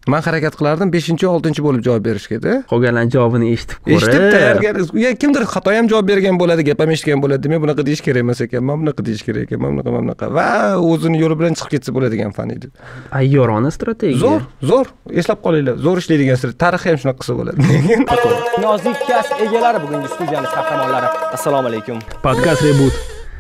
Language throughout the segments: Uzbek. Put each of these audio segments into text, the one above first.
Men harakat qilardim 5-6 bo'lib javob berishga-da. Qolganlar javobini eshitib ko'rib. Eshitib tayyorgarlik. Kimdir xato ham javob bergan bo'ladi, gap ham eshitgan bo'ladi. Men bunaqa deyish kerak emas ekan, men bunaqa deyish kerak ekan, men bunaqa va o'zini yo'li bilan chiqib ketsa bo'ladigan fan edi. Ayyorona strategiya. Zo'r. Eslab qolinglar. Zo'r ishlaydigan tarix ham shunaqa qilsa bo'ladi. Nozik kasb egalari bugungi studiyamiz qahramonlari. Assalomu alaykum. Podcast reboot.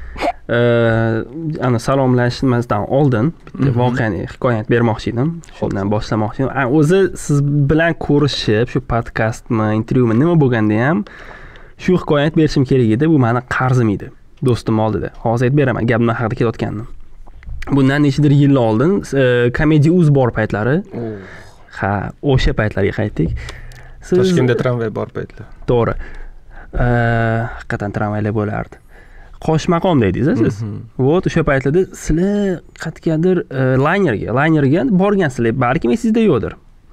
Ana salomlashmasdan oldin bitta voqeani hikoyat bermoqchi edim. Shundan boshlamoqchi edim. O'zi siz bilan ko'rishib, shu podkastmi, intervyumi nima bo'lganda ham shu hikoyat berishim kerak edi. Bu meni qarzim edi. Do'stim oldida. Hozir aytib beraman, gap nima haqida ketayotganini. Bundan nechadir yil oldin Comedy Uz bor paytlari. Ha, o'sha paytlarga qaytdik. Toshkentda tramvay bor paytlar. To'g'ri. Haqiqatan tramvaylar bo'lardi. Qo'shmaqom deydingiz siz. Vot o'sha paytlarda sizlar qayergadir laynerga borgansizlar. Balkim esingizda yo'qdir.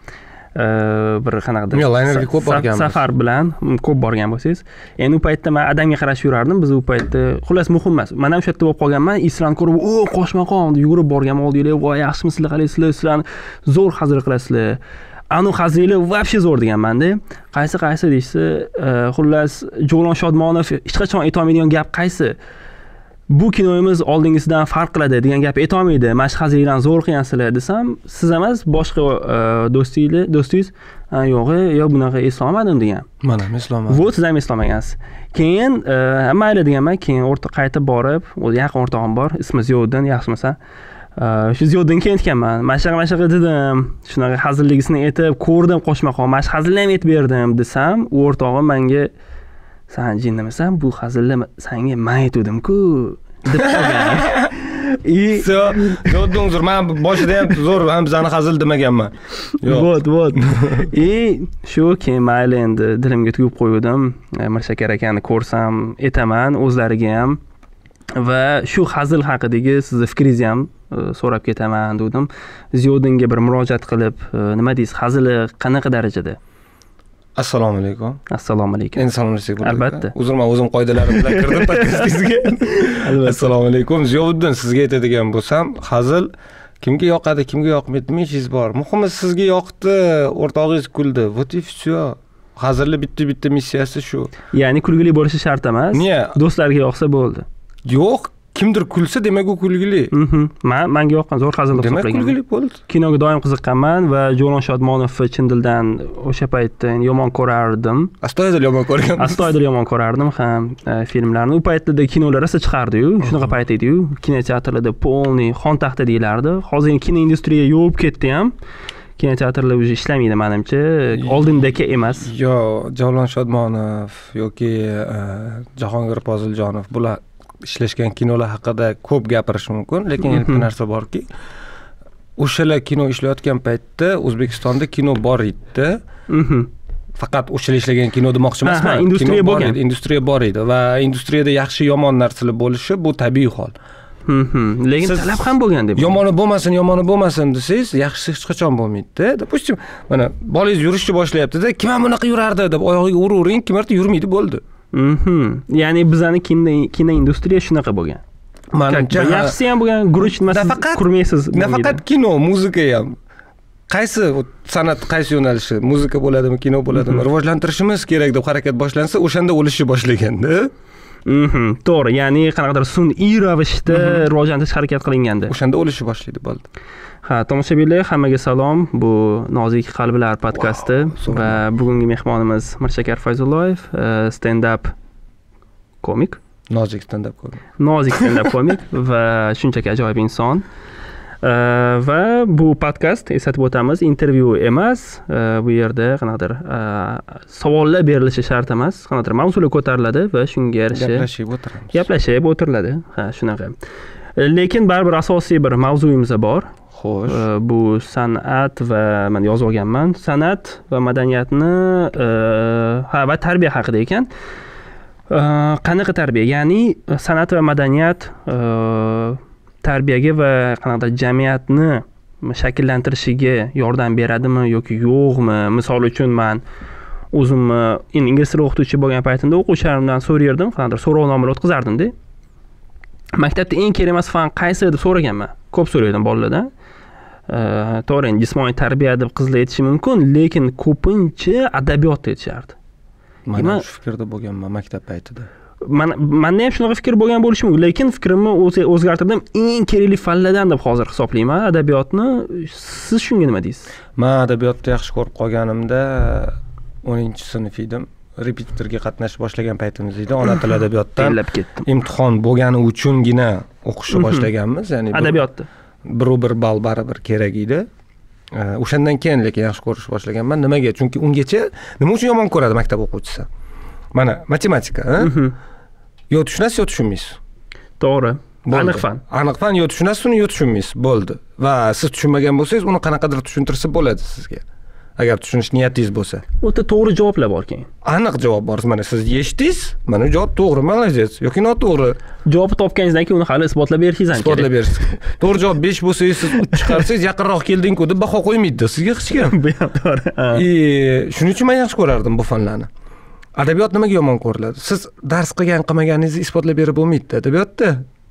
Bir qanaqadir. Yo'q, laynerga ko'p borganmiz. Safar bilan ko'p borgan bo'lsangiz, endi u paytda men adamga qarab yurardim. Biz u paytda xullas muhim emas. Men ham o'sha yerda bo'lib qolganman. Isran ko'rib, "O, Qo'shmaqom" deb yugurib borgan oldinglar. "Voy, yaxshimisizlar, qalaysizlar? Sizlarni zo'r hazil qilasizlar." Anu hazili вообще zo'r deganman-da. Qaysi deysiz, xullas Jo'lon Shodmonov hech qachon aytolmaydigan gap qaysi? Bu kinoyimiz oldingisidan farq qiladi degan gap aytolmaydi. Mashq hazildan zo'r qilgansizlar desam, siz emas, boshqa do'stingiz, yo'q, bunaqa eslolmadim degan. Men ham eslolmadim. Bu siz ham eslolmagansiz. Keyin mayli deganman, keyin qaytib borib, o'zi yaqin o'rtog'im bor, ismi Ziyoddin, yaxshimisa. Shu Ziyoddin keyin aytganman. Mashaqa dedim. Shunaqa hazilligisini aytib, ko'rdim Qo'shmaqom, mashq hazilni ham aytib berdim desam, u o'rtog'im menga "San jinnimisan, bu hazilni senga men aytdim-ku" deb qolgan. Ziyoddin zo'r, men boshida ham zo'r, ham bizani hazil demaganman. Yo'q. Shu keyin mayli endi dilimga tugib qo'ydim. Mirshakar akani ko'rsam aytaman o'zlariga ham. Va shu hazil haqidagi sizni fikringizni ham so'rab ketaman dedim. Ziyoddinga bir murojaat qilib, nima deysiz, hazili qanaqa darajada? Assalomu alaykum. Assalomu alaykum. Endi salomlashsak bo'ladi. Albatta. O'zim qoidalarim bilan kirdim podcastingizga. Albatta. Assalomu alaykum. Ziyoddin, sizga aytadigan bo'lsam, hazil kimga yoqadi, kimga yoqmaydi, nima ishingiz bor? Muhimi sizga yoqdi, o'rtog'ingiz kuldi. Вот и всё. Hazilni bitta missiyasi shu. Ya'ni kulgili bo'lishi shart emas. Niye? Do'stlarga yoqsa bo'ldi. Yo'q, kimdir kulsa demak u kulgili. Menga yoqqan zo'r hazil demak kulgili bo'ldi. Kinoga doim qiziqqanman va Jo'lon Shodmonovni chin dildan o'sha paytda yomon ko'rardim. Astoydil yomon ko'rardim ham filmlarni. U paytda kinolar rosa chiqardi-yu, shunaqa payt edi-yu. Kinoteatrlarda polniy xon taxta deyilardi. Hozir kino industriya yovib ketdi ham. Kinoteatrlar уже ishlamaydi menimcha. Oldindagi emas. Jo'lon Shodmonov yoki Jahongir Poziljonov bular ishlashgan kinolar haqida ko'p gapirish mumkin, lekin bitta narsa borki, o'shalar kino ishlayotgan paytda O'zbekistonda kino bor edi. Faqat o'shalar ishlagan kino demoqchi emasman. Industriya bor edi va industriyada yaxshi yomon narsalar bo'lishi bu tabiiy hol. Lekin talab ham bo'lgan deb. Yomoni bo'lmasin desangiz, yaxshisi hech qachon bo'lmaydi-da. Допустим, mana bolangiz yurishni boshlayapti-da, kim ham bunaqa yurardi deb oyog'iga uravering, kim marta yurmaydi bo'ldi. Ya'ni bizning kino industriya shunaqa bo'lgan. Menimcha yaxshisi ham bo'lgan, guruch nimasi qurmaysiz. Nafaqat kino, muzika ham. Qaysi san'at, qaysi yo'nalishi, muzika bo'ladimi, kino bo'ladimi, rivojlantirishimiz kerak deb harakat boshlansa, o'shanda o'lishni boshlaganda. To'g'ri, ya'ni qanaqadir sun'iy ravishda rivojlantirish harakat qilinganda. O'shanda o'lishni boshlaydi bo'ldi. Ha, tomoshabinlar, hammaga salom. Bu Nozik qalblar podkasti va bugungi mehmonimiz Mirshakar Fayzullayev, stand-up komik. Nozik stand-up komik va shunchaki ajoyib inson. Va bu podkast, eslatib o'tamiz, intervyu emas. Bu yerda qanaqadir savollar berilishi shart emas, qanaqadir mavzular ko'tariladi va shunga yarasha gaplashib o'tiriladi. Ha, shunaqa. Lekin baribir asosiy bir mavzuyimiz bor. Xo'sh. Bu san'at va men yozib olganman. San'at va madaniyatni va tarbiya haqida ekan. Qanaqa tarbiya? Ya'ni san'at va madaniyat tarbiyaga va qanaqadir jamiyatni shakllantirishiga yordam beradimi yoki yo'qmi? Misol uchun men o'zimni ingliz tili o'qituvchi bo'lgan paytimda o'quvchilarimdan so'rardim, qanaqadir so'rovnomalar o'tkazardim-da. Maktabda eng kerak emas fan qaysi deb so'raganman. Ko'p so'raydim bolalardan. to'g'ri, endi jismoniy tarbiya deb qizlar aytishi mumkin, lekin ko'pincha adabiyotda aytishardi. Men shu fikrda bo'lganman maktab paytida. Menda ham shunaqa fikr bo'lgan bo'lishi mumkin, lekin fikrimni o'zgartirdim. Eng kerakli fanlardan deb hozir hisoblayman adabiyotni. Siz shunga nima deysiz? Men adabiyotni yaxshi ko'rib qolganimda 10-sinf edim. Repetitorga qatnashib boshlagan paytimiz edi. Ona tili adabiyotdan imtihon bo'lgani uchungina o'qishni boshlaganmiz, ya'ni adabiyotda 1 ball baribir kerak edi. O'shandan keyin lekin yaxshi ko'rishni boshlaganman. Nimaga? Chunki ungacha nima uchun yomon ko'radi maktab o'quvchisi? Mana matematika, yo tushunasiz, yo tushunmaysiz. To'g'ri. Aniq fan. Aniq fan, yo tushunasiz, uni yo tushunmaysiz. Bo'ldi. Va siz tushunmagan bo'lsangiz, uni qanaqadir tushuntirsa bo'ladi sizga. Agar tushunish niyatingiz bo'lsa. O'ta to'g'ri javoblar bor keyin. Aniq javob bor. Mana siz eshitdingiz, mana javob to'g'ri, молодец yoki noto'g'ri. Javobni topganingizdan keyin uni hali isbotlab berishingiz kerak. Isbotlab berasiz. To'g'ri javob 5 bo'lsangiz, siz 3 chiqarsangiz, yaqinroq kelding-ku deb baho qo'ymaydi sizga hech kim. Bu ham to'g'ri. Shuning uchun men yaxshi ko'rardim bu fanlarni. Adabiyot nimaga yomon ko'riladi? Siz dars qilgan-qilmaganingizni isbotlab berib bo'lmaydi adabiyotda.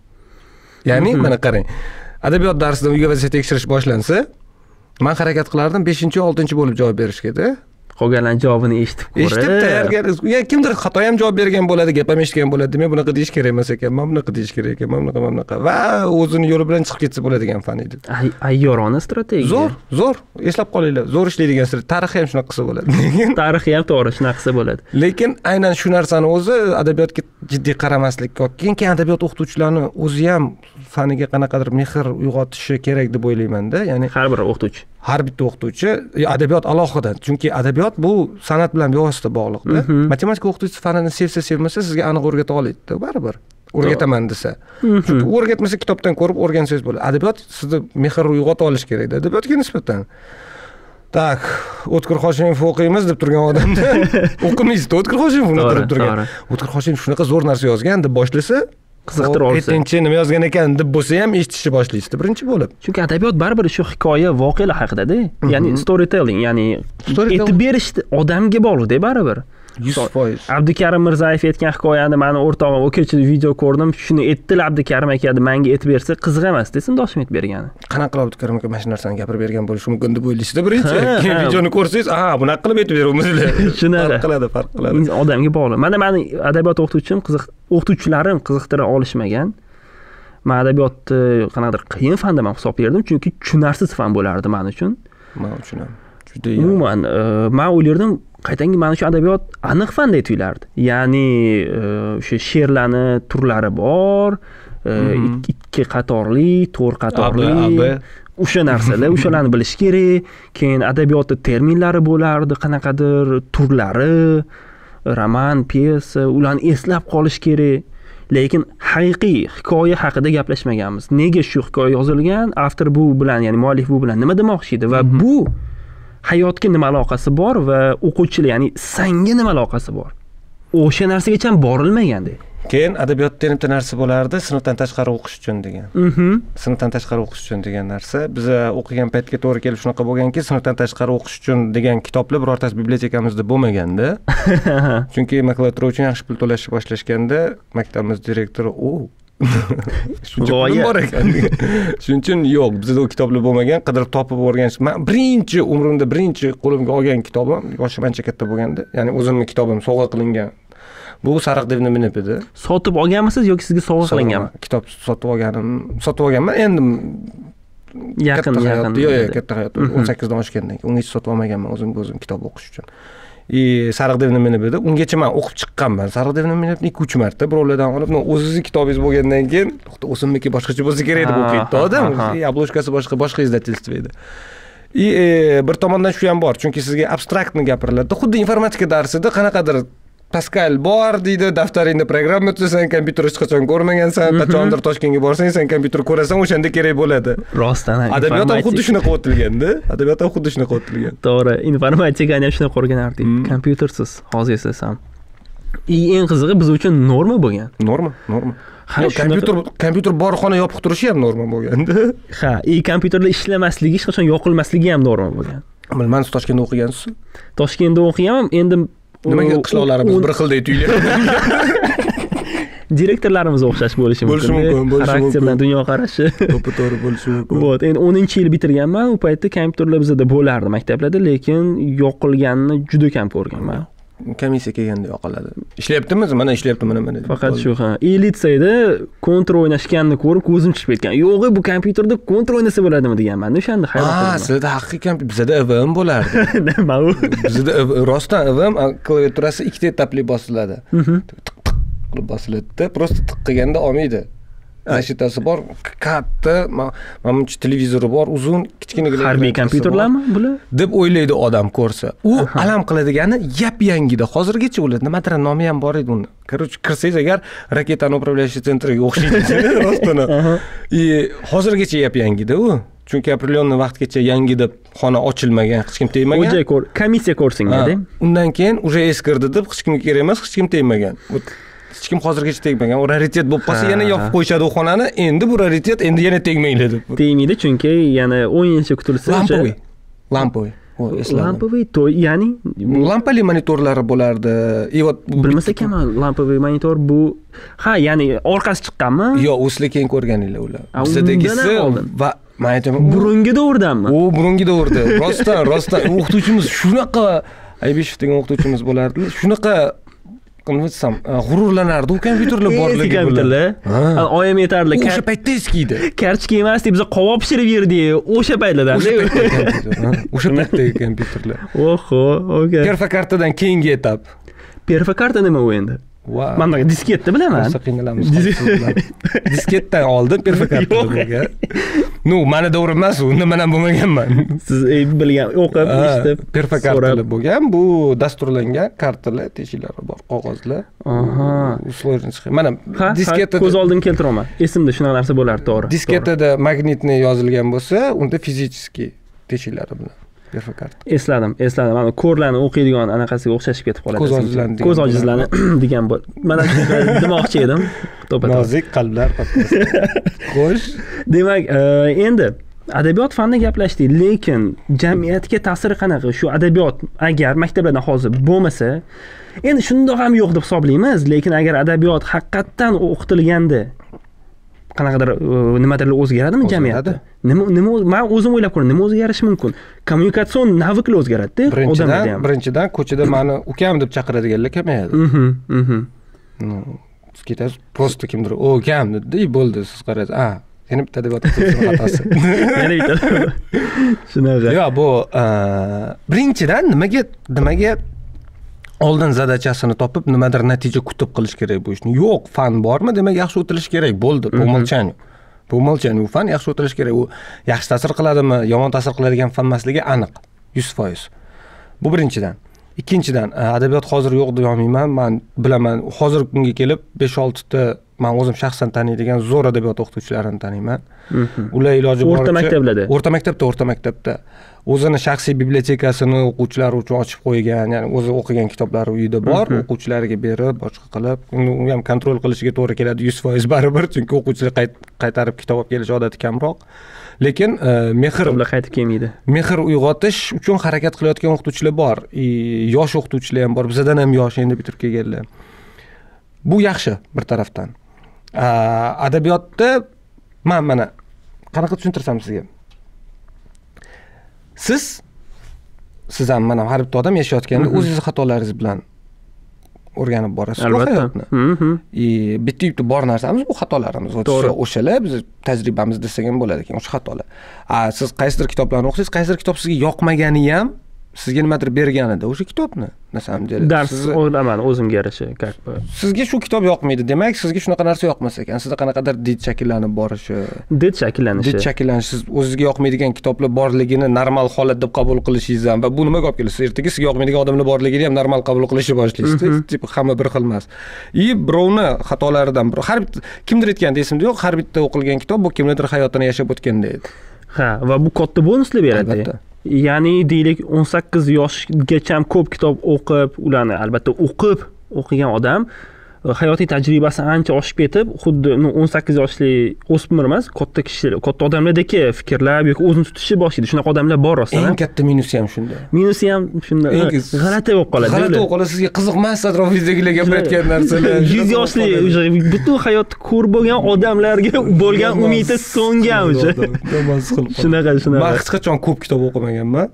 Ya'ni mana qarang. Adabiyot darsida uyga vazifa tekshirish boshlansa, men harakat qilardim 5-6 bo'lib javob berishga-da. Qolganlar javobini eshitib ko'rib. Eshitib tayyorgarlik. Kimdir xato ham javob bergan bo'ladi, gap ham eshitgan bo'ladi. Demak, bunaqa deyish kerak emas ekan. Men bunaqa deyish kerak ekan. Men bunaqa. Va o'zini yo'li bilan chiqib ketsa bo'ladigan fan edi. Ayyorona strategiya. Zo'r. Eslab qolinglar. Zo'r ishlaydigan strategiya. Tarixi ham shunaqa qilsa bo'ladi. Tarixi ham to'g'ri shunaqa qilsa bo'ladi. Lekin aynan shu narsani o'zi adabiyotga jiddiy qaramaslikka, keyin adabiyot o'qituvchilarni o'zi ham faniga qanaqadir mehr uyg'otishi kerak deb o'ylayman-da. Ya'ni har bir o'qituvchi. Har bitta o'qituvchi, adabiyot alohida. Chunki adabiyot bu san'at bilan bevosita bog'liqda. Matematika o'qituvchisi fanini sevsa-sevmasa sizga aniq o'rgata oladi-da, baribir. O'rgataman desa. Chunki o'rgatmasa kitobdan ko'rib o'rgansangiz bo'ladi. Adabiyot sizda mehr uyg'ota olish kerak-da. Adabiyotga nisbatan. Tak, O'tkir Hoshimov o'qiymiz deb turgan odamda o'qimaysiz. O'tkir Hoshimov unaqa turgan. O'tkir Hoshimov shunaqa zo'r narsa yozgan deb boshlasa, qiziqtira olsa. Aytingchi nima yozgan ekan deb bo'lsa ham eshitishni boshlaysiz birinchi bo'lib. Chunki adabiyot baribir shu hikoya, voqealar haqida-da. Ya'ni storytelling, ya'ni aytib berish odamga bog'liq-da baribir. 100%. Abdukarim Mirzayev aytgan hikoyani meni o'rtog'im o'kechi video ko'rdim. Shuni aytdilar Abdukarim aka deb menga aytib bersa qiziq emas desin, doshim aytib bergani. Qanaqa qilib Abdukarim aka mana shu narsani gapirib bergan bo'lishi mumkin deb o'ylaysizda birinchi. Keyin videoni ko'rsangiz, bunaqa qilib aytib beryapmizlar. Shunaqa. Farq qiladi. Odamga bog'liq. Meni adabiyot o'qituvchilarim qiziqtira olishmagan. Men adabiyotni qanaqadir qiyin fan deb hisoblardim, chunki tushunarsiz fan bo'lardi men uchun. Men uchun ham. Umuman, men o'ylardim, qaytangi mana shu adabiyot aniq fanda tuyulardi. Ya'ni o'sha she'rlarni turlari bor, 2 qatorli, 4 qatorli, o'sha narsalar, o'shalarni bilish kerak. Keyin adabiyotda terminlari bo'lardi, qanaqadir turlari, roman, pyesa, ularni eslab qolish kerak. Lekin haqiqiy hikoya haqida gaplashmaganmiz. Nega shu hikoya yozilgan? Avtor bu bilan, ya'ni muallif bu bilan nima demoqchi edi va bu hayotga nima aloqasi bor va o'quvchilar, ya'ni sanga nima aloqasi bor? O'sha narsagacha ham borilmaganda. Keyin adabiyotda bitta narsa bo'lardi, sinfdan tashqari o'qish uchun degan. Sinfdan tashqari o'qish uchun degan narsa biz o'qigan paytga to'g'ri kelib shunaqa bo'lganki, sinfdan tashqari o'qish uchun degan kitoblar birortasi bibliotekamizda bo'lmaganda. Chunki makulatura uchun yaxshi pul to'lashni boshlashganda maktabimiz direktori shuncha pulim bor ekan. Shuning uchun yo'q, bizda u kitoblar bo'lmagan, qidirib topib o'rganish. Men umrimda birinchi qo'limga olgan kitobim yoshim ancha katta bo'lganda, ya'ni o'zimning kitobim sovg'a qilingan. Bu Sariq devni minib edi. Sotib olganmisiz yoki sizga sovg'a qilinganmi? Kitob sotib olganman. Endi yaqin. Yo'q, katta hayot. 18 dan oshgandan keyin ungacha sotib olmaganman o'zim kitob o'qish uchun. Sariq devni minib edi. Ungacha men o'qib chiqqanman. Sariq devni minib 2-3 marta birovlardan olib, o'zingizni kitobingiz bo'lgandan keyin, o'zimniki boshqacha bo'lsa kerak deb o'qiydi odam. Obloshkasi boshqa izdательство edi. Bir tomondan shu ham bor, chunki sizga abstraktni gapiriladi. Xuddi informatika darsida qanaqadir Pascal bor deydi, daftaringda programma tuzsan, kompyuter hech qachon ko'rmagansan, qachondir Toshkentga borsang, sen kompyuter ko'rasan, o'shanda kerak bo'ladi. Rostdan ham. Adabiyot ham xuddi shunaqa o'tilgan-da. To'g'ri, informatikani ham shunaqa o'rganardik. Kompyutersiz, hozir eslasam. Eng qizig'i biz uchun norma bo'lgan. Norma. Kompyuter bor xona yopiq turishi ham norma bo'lganda. Kompyuterlar ishlamasligi, hech qachon yoqilmasligi ham norma bo'lgan. Bilmadim, Toshkentda o'qigansiz? Toshkentda o'qiganman, endi nimaga qishloqlarimiz bir xilday tuyulyapti? direktorlarimiz o'xshash bo'lishi mumkin. Xarakteri bilan dunyoqarashi. To'g'ri bo'lishi mumkin. Вот, endi 10-yil bitirganman. U paytda kompyuterlar bizda bo'lardi maktablarda, lekin yoqilganini juda kam ko'rganman. Komissiya kelganda yoqiladi. Ishlayaptimi? Mana ishlayapti, mana. Faqat shu litseyda kontra o'ynashganini ko'rib ko'zim chiqib ketgan. Yo'q, bu kompyuterda kontra o'ynasa bo'ladimi deganman. O'shanda hayron qoldim. Sizda haqiqiy kompyuter, bizda IVM bo'lardi. Nima u? Bizda rostdan IVM klaviaturasi ikkita etapli bosiladi. Qilib bosiladi. Prosta tiq qilganda olmaydi. Zashitasi bor, katta, menimcha televizori bor, uzun, kichkinagina. Harbiy kompyuterlarmi bular? Deb o'ylaydi odam ko'rsa. U alam qiladigani yap-yangida. Hozirgacha ular nimadir nomi ham bor edi uni. Короче, kirsangiz agar raketani управляющий sentriga o'xshaydi rostdan. Hozirgacha yap-yangida u. Chunki определённый vaqtgacha yangi deb xona ochilmagan, hech kim tegmagan. O'ja komissiya ko'rsinga-da. Undan keyin уже eskirdi deb hech kimga kerak emas, hech kim tegmagan. Hech kim hozirgacha tegmagan. U raritet bo'lib qolsa yana yopib qo'yishadi u xonani. Endi bu raritet endi yana tegmaydi deb. Tegmaydi chunki yana 10 yilcha kutilsa lampoviy. Lampoviy to, ya'ni lampali monitorlari bo'lardi. Bilmasa ekan, lampoviy monitor bu ya'ni orqasi chiqqanmi? Yo'q, o'slar keyin ko'rganinglar ular. Bizdagisi va men aytaman, burungi davrdanmi? U burungi davrda. Rostdan o'qituvchimiz shunaqa Aybeshov degan o'qituvchimiz bo'lardi. Shunaqa nima desam, g'ururlanardi u kompyuterlar borligi bilan. Oyim yetarli. O'sha paytda eski edi. Kartochka emasdi, biz qovoq pishirib yerdik o'sha paytlarda. O'sha paytdagi kompyuterlar. Oho, okey. Perfokartadan keyingi etap. Perfokarta nima u endi? Mana disketni bilaman. Disketdan oldin perfokarta bo'lgan. Mana davr emas u, nima ham bo'lmaganman. Siz bilgan, o'qib, eshitib, perfokartalar bo'lgan. Bu dasturlangan kartalar, teshiklari bor, qog'ozlar. Mana disketda ko'z oldimga keltiraman. Esimda shunaqa narsa bo'lardi, to'g'ri. Disketda magnitni yozilgan bo'lsa, unda fizikiy teshiklari bilan. Esladim. Mana ko'rlarni o'qiydigan anaqasiga o'xshashib ketib qoladi. Ko'z ojizlarni degan bo'l. Mana shunday demoqchi edim. Nozik qalblar podkast. Xo'sh. Demak, endi adabiyot fanini gaplashdik, lekin jamiyatga ta'siri qanaqa? Shu adabiyot agar maktablarda hozir bo'lmasa, endi shundoq ham yo'q deb hisoblaymiz, lekin agar adabiyot haqiqatan o'qitilganda qanaqadir nimadirlar o'zgaradimi jamiyatda? Nima men o'zim o'ylab ko'raman, nima o'zgarishi mumkin? Kommunikatsion naviklar o'zgaradi-da odamlarda ham. Birinchidan ko'chada meni ukam deb chaqiradiganlar kamayadi. Siz ketasiz, prosta kimdir ukam dedi, bo'ldi, siz qaraysiz. Yana bitta adabiyot o'qituvchisi xatosi. Yana bitta. Shunaqa. Yo'q, bu birinchidan nimaga oldin zadachasini topib nimadir natija kutib qilish kerak bu ishni. Yo'q, fan bormi, demak yaxshi o'tilish kerak. Bo'ldi, bu umolchanyu. Bu umolchanyu fan yaxshi o'tilish kerak. U yaxshi ta'sir qiladimi, yomon ta'sir qiladigan fan emasligi aniq, 100%. Bu birinchidan. Ikkinchidan, adabiyot hozir yo'q demayman. Men bilaman, hozirgi kunga kelib 5-6 ta men o'zim shaxsan taniydigan zo'r adabiyot o'qituvchilarini taniyman. Ular iloji boricha o'rta maktabda o'zini shaxsiy bibliotekasini o'quvchilari uchun ochib qo'ygan, ya'ni o'zi o'qigan kitoblari uyida bor, o'quvchilariga berib, boshqa qilib, uni ham kontrol qilishiga to'g'ri keladi 100% baribir, chunki o'quvchilar qaytarib kitob olib kelish odati kamroq. Lekin mehr qaytib kelmaydi. Mehr uyg'otish uchun harakat qilayotgan o'qituvchilar bor. Yosh o'qituvchilar ham bor, bizdan ham yosh endi bitirib kelganlar. Bu yaxshi bir tarafdan. Adabiyotda mana qanaqa tushuntirsam sizga? Siz ham mana har bitta odam yashayotganda o'zingiz xatolaringiz bilan o'rganib borasiz hayotni. Bitta bor narsamiz bu xatolarimiz. O'shalar biz tajribamiz desak ham bo'ladi ekan, o'sha xatolar. Siz qaysidir kitoblarni o'qiysiz, qaysidir kitob sizga yoqmagani ham sizga nimadir berganida o'sha kitobni, на самом деле. Dars o'ylaman o'zimga yarasha, как бы. Sizga shu kitob yoqmaydi, demak, sizga shunaqa narsa yoqmas ekan. Sizda qanaqadir did shakllanib borishi. Did shakllanishi. Siz o'zingizga yoqmaydigan kitoblar borligini normal holat deb qabul qilishingiz ham va bu nimaga olib keladi? Ertaga sizga yoqmaydigan odamlar borligini ham normal qabul qilishni boshlaysiz. Tip hamma bir xil emas. Birovni xatolaridan biri. Har bitta kimdir aytganda esimda yo'q, har bitta o'qilgan kitob bu kimlardir hayotini yashab o'tganda edi. Va bu katta bonuslar beradi. Ya'ni deylik 18 yoshgacha ko'p kitob o'qib, ularni albatta o'qigan odam hayotiy tajribasi ancha oshib ketib, xuddi 18 yoshli o'smir emas, katta kishilar, katta odamlardagi fikrlab yoki o'zini tutishni boshlaydi. Shunaqa odamlar bor rostdan. Eng katta minusi ham shunda. Minusi ham shunda g'alati bo'lib qoladi. G'alati bo'lib qoladi, sizga qiziqmas atrofingizdagilar gapirayotgan narsalar. 100 yoshli butun hayotni ko'r bo'lgan odamlarga bo'lgan umidi so'ngan o'sha. Shunaqa. Men hech qachon ko'p kitob o'qimaganman.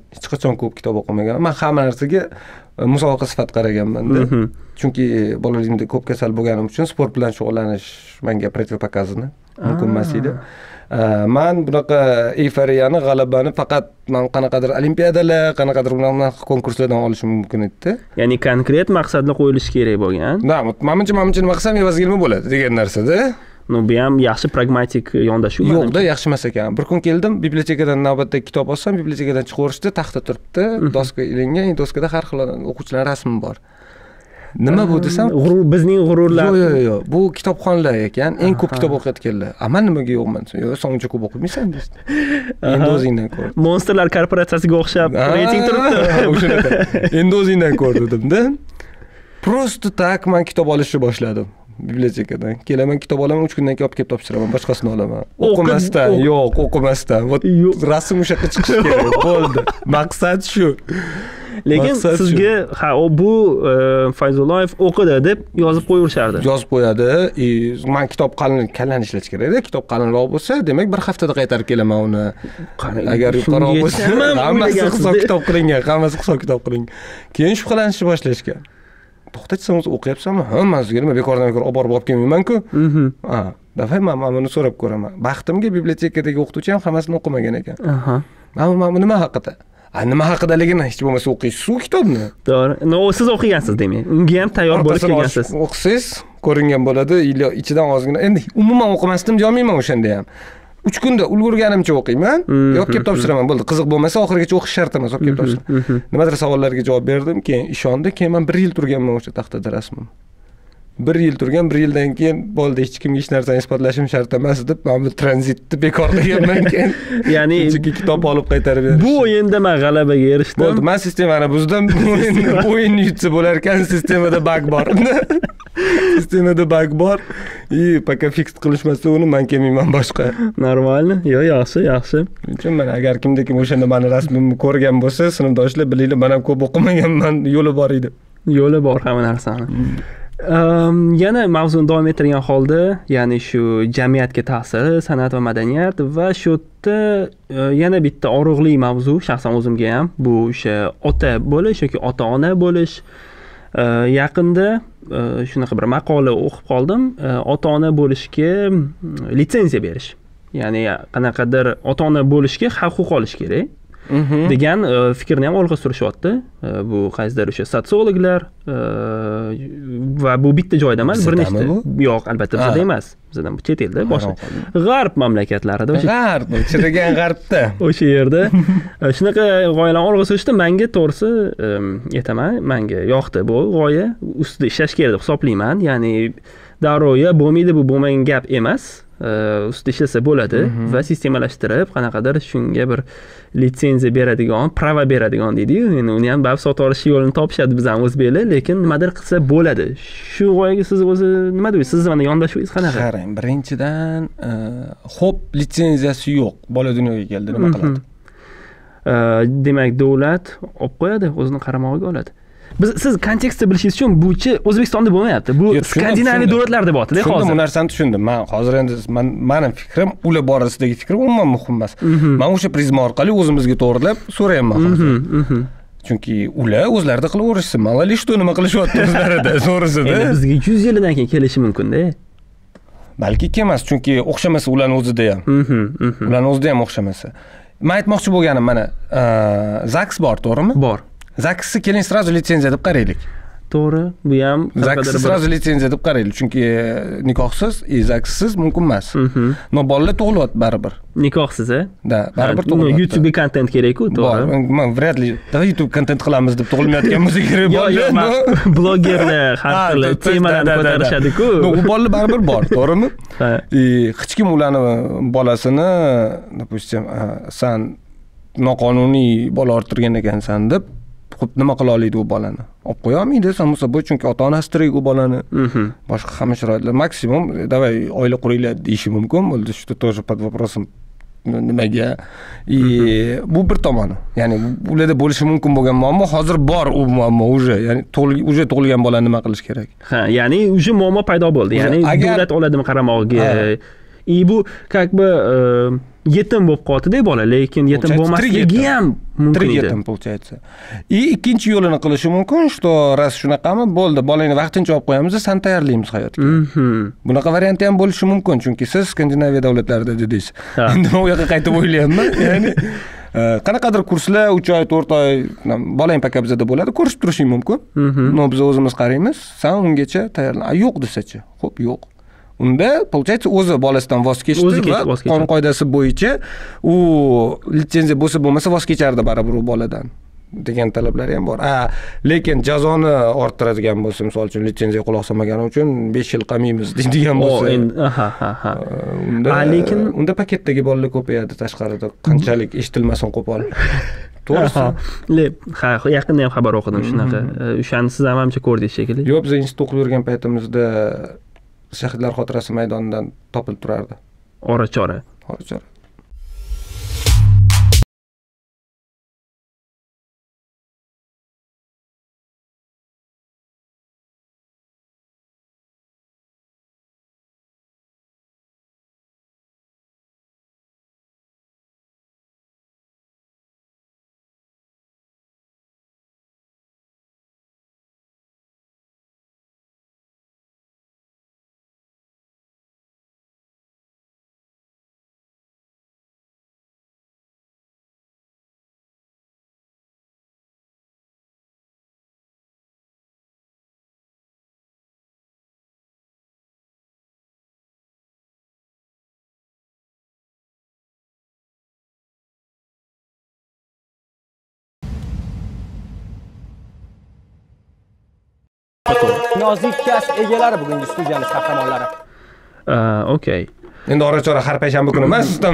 Men hamma narsaga musobaqa sifat qaraganman-da. Chunki bolaligimda ko'p kasal bo'lganim uchun sport bilan shug'ullanish menga противопоказано mumkin emas edi. Men bunaqa eyforiyani, g'alabani faqat men qanaqadir olimpiadalar, qanaqadir bunaqa konkurslardan olishim mumkin edi. Ya'ni konkret maqsadlar qo'yilishi kerak bo'lgan. Menimcha nima qilsam evaziga nima bo'ladi degan narsada. Bu ham yaxshi pragmatik yondashuv. Yo'qda, yaxshi emas ekan. Bir kun keldim, bibliotekadan navbatdagi kitob olsam, bibliotekadan chiqaverishdi, taxta turibdi, doska ilingan, doskada har xil o'quvchilar rasmi bor. Nima bu desam, bizning g'ururlar. Yo'q, bu kitobxonlar ekan, eng ko'p kitob o'qiyotganlar. Men nimaga yo'qman? Yo'q, sen uncha ko'p o'qimaysan desdi. Endi o'zingdan ko'r. Monsterlar korporatsiyasiga o'xshab reyting turibdi. O'shaqa. Endi o'zingdan ko'r dedim-da. Prosta tak men kitob olishni boshladim. Bibliotekadan. Kelaman, kitob olaman, 3 kundan keyin olib kelib topshiraman, boshqasini olaman. O'qimasdan, o'qimasdan. Rasm o'sha yoqqa chiqishi kerak. Bo'ldi. Maqsad shu. Lekin sizga bu Fayzullayev o'qidi deb yozib qo'yaverishardi. Yozib qo'yadi. Men kitob qalin ishlatish kerak-da. Kitob qalinroq bo'lsa, demak bir haftada qaytarib kelaman uni. Agar yuqoriroq bo'lsa, hammasi hisob kitob qilingan, Keyin shubhalanishni boshlashgan. To'xtatsa sen o'zi o'qiyapsanmi? Ha, men sizga nima bekordan olib borib kelmayman-ku. Davay men buni so'rab ko'raman. Baxtimga bibliotekadagi o'qituvchi ham hammasini o'qimagan ekan. Men nima haqida? Nima haqidaligini hech bo'lmasa o'qish shu kitobni. To'g'ri. Siz o'qigansiz demak. Unga ham tayyor bo'lib kelgansiz. O'qisangiz ko'ringan bo'ladi, ichidan ozgina. Endi umuman o'qimasdim deolmayman o'shanda ham. 3 kunda ulgurganimcha o'qiyman, yo'q kelib topshiraman. Bo'ldi, qiziq bo'lmasa oxirigacha o'qish shart emas, olib kelib topshiraman. Nimadir savollarga javob berdim, keyin ishondi, keyin men 1 yil turganman o'sha taxtada rasmim. 1 yil turgan, 1 yildan keyin bo'ldi, hech kimga hech narsani isbotlashim shart emas deb, men bu tranzitni bekor qilganman keyin. Ya'ni kitob olib qaytarib berishdi. Bu o'yinda men g'alabaga erishdim. Bo'ldi, men sistemani buzdim. O'yinni yutsa bo'lar ekan, sistemada bug bor. Sistemada bug bor. Пока fix qilishmasa uni men kelmayman boshqa. Normalmi? Yo'q, yaxshi. Chunki men agar kimdir o'shanda meni rasmimni ko'rgan bo'lsa, sinfdoshlar bilinglar, men ham ko'p o'qimaganman, yo'li bor edi. Yo'li bor hamma narsani. Yana mavzuni davom ettirgan holda, ya'ni shu jamiyatga ta'siri, san'at va madaniyat va shu yerda yana bitta og'riqli mavzu, shaxsan o'zimga ham, bu o'sha ota bo'lish yoki ota-ona bo'lish. Yaqinda shunaqa bir maqola o'qib qoldim. Ota-ona bo'lishga litsenziya berish. Ya'ni qanaqadir ota-ona bo'lishga haq-huquq olish kerak. degan fikrni ham olg'a surishyapti. Bu qaysidir o'sha sotsiologlar va bu bitta joyda emas, bir nechta. Yo'q, albatta bizda emas. Bizda chet elda, boshqa g'arb mamlakatlarida, o'sha g'arb, chirigan g'arbda. O'sha yerda shunaqa g'oyalarni olg'a surishdi. Menga to'g'risi aytaman, menga yoqdi bu g'oya. Ustida ishlash kerak deb hisoblayman. Ya'ni darro'ya bo'lmaydi, bu bo'lmagan gap emas. Ustida ishlasa bo'ladi va sistemalashtirib qanaqadir shunga bir litsenziya beradigan, prava beradigan deydi-yu. Endi uni ham baribir sotib olish yo'lini topishadi biz ham o'zbeklar, lekin nimadir qilsa bo'ladi. Shu g'oyaga siz o'zi nima deysiz? Siz mana yondashuvingiz qanaqa? Qarang, birinchidan xo'p, litsenziyasi yo'q. Bola dunyoga keldi, nima qiladi? Demak, davlat olib qo'yadi, o'zini qaramog'iga oladi. Siz kontekstni bilishingiz uchun buchi O'zbekistonda bo'lmayapti. Bu Skandinaviya davlatlarida bo'lyapti-da hozir. Bu narsani tushundim. Men hozir endi mening fikrim ular borasidagi fikrim umuman muhim emas. Men o'sha prizma orqali o'zimizga to'g'rilab so'rayapman hozir. Chunki ular o'zlarida qilaverishsin. Malali что nima qilishyapti o'zlarida, to'g'risida. Endi bizga 100 yildan keyin kelishi mumkin-da. Balki kelmas, chunki o'xshamasa ularning o'zida ham. Ularning o'zida ham o'xshamasa. Men aytmoqchi bo'lganim mana ZAGS bor, to'g'rimi? Bor. ZAGSni keling sразу litsenziya deb qaraylik. To'g'ri, bu ham ZAGSni sразу litsenziya deb qaraylik, chunki nikohsiz, ZAGSsiz mumkin emas. No bolalar tug'ilyapti baribir. Nikohsiz-a? Da, baribir tug'ilyapti. YouTube kontent kerak-ku, to'g'ri. Men vряд ли давай YouTube kontent qilamiz deb tug'ilmayotgan bo'lsa kerak bo'ladi. Yo'q, blogerlar har xil temalarni ko'tarishadi-ku. U bolalar baribir bor, to'g'rimi? Hech kim ularni bolasini, допустим, san noqonuniy bola orttirgan ekansan deb xo'p nima qila oladi u bolani? Olib qo'ya olmaydi, samo собой, chunki ota-onasi tirik u bolani. Boshqa hamma sharoitlar maksimum давай oila quraylik deyishi mumkin bo'ldi. Shu тоже под вопросом nimaga? Bu bir tomoni. Ya'ni ularda bo'lishi mumkin bo'lgan muammo hozir bor u muammo уже, ya'ni уже tug'ilgan bolani nima qilish kerak? Ha, ya'ni уже muammo paydo bo'ldi. Ya'ni davlat oladimi qaramog'iga? Bu как бы yetim bo'lib qoldi-da bola, lekin yetim bo'lmasligi ham mumkin edi. Yetim получается. Ikkinchi yo'lini qilishi mumkin, что раз shunaqami bo'ldi, bolani vaqtincha olib qo'yamiz, san tayyorlaymiz hayotga. Bunaqa varianti ham bo'lishi mumkin, chunki siz Skandinaviya davlatlarida dedingiz. Endi men u yoqqa qaytib o'ylayapman. Ya'ni qanaqadir kurslar 3 oy, 4 oy bolang paka bizada bo'ladi, ko'rishib turishing mumkin. No biz o'zimiz qaraymiz, san ungacha tayyorlan. Yo'q desachi. Xo'p, yo'q. Unda, получается, o'zi bolasidan voz kechdi va qonun qoidasi bo'yicha u litsenziya bo'lsa bo'lmasa voz kechardi baribir u boladan degan talablari ham bor. Lekin jazoni orttiradigan bo'lsa, misol uchun litsenziya quloq solmagani uchun 5 yil qamaymiz deydigan bo'lsa. Lekin unda paketdagi bolalar ko'payadi tashqarida, qanchalik eshitilmasin qo'pol. To'g'risi. Ha, yaqinda ham xabar o'qidim shunaqa. O'shani siz ham hamcha ko'rdingiz shekilli. Yo'q, biz institutda o'qib yurgan paytimizda Shahidlar xotirasi maydonidan topilib turardi. Ora-chora. Nozik kasb egalari bugungi studiyamiz qahramonlari. Okay. Endi ora-chora har payshanba kuni emas, sizdan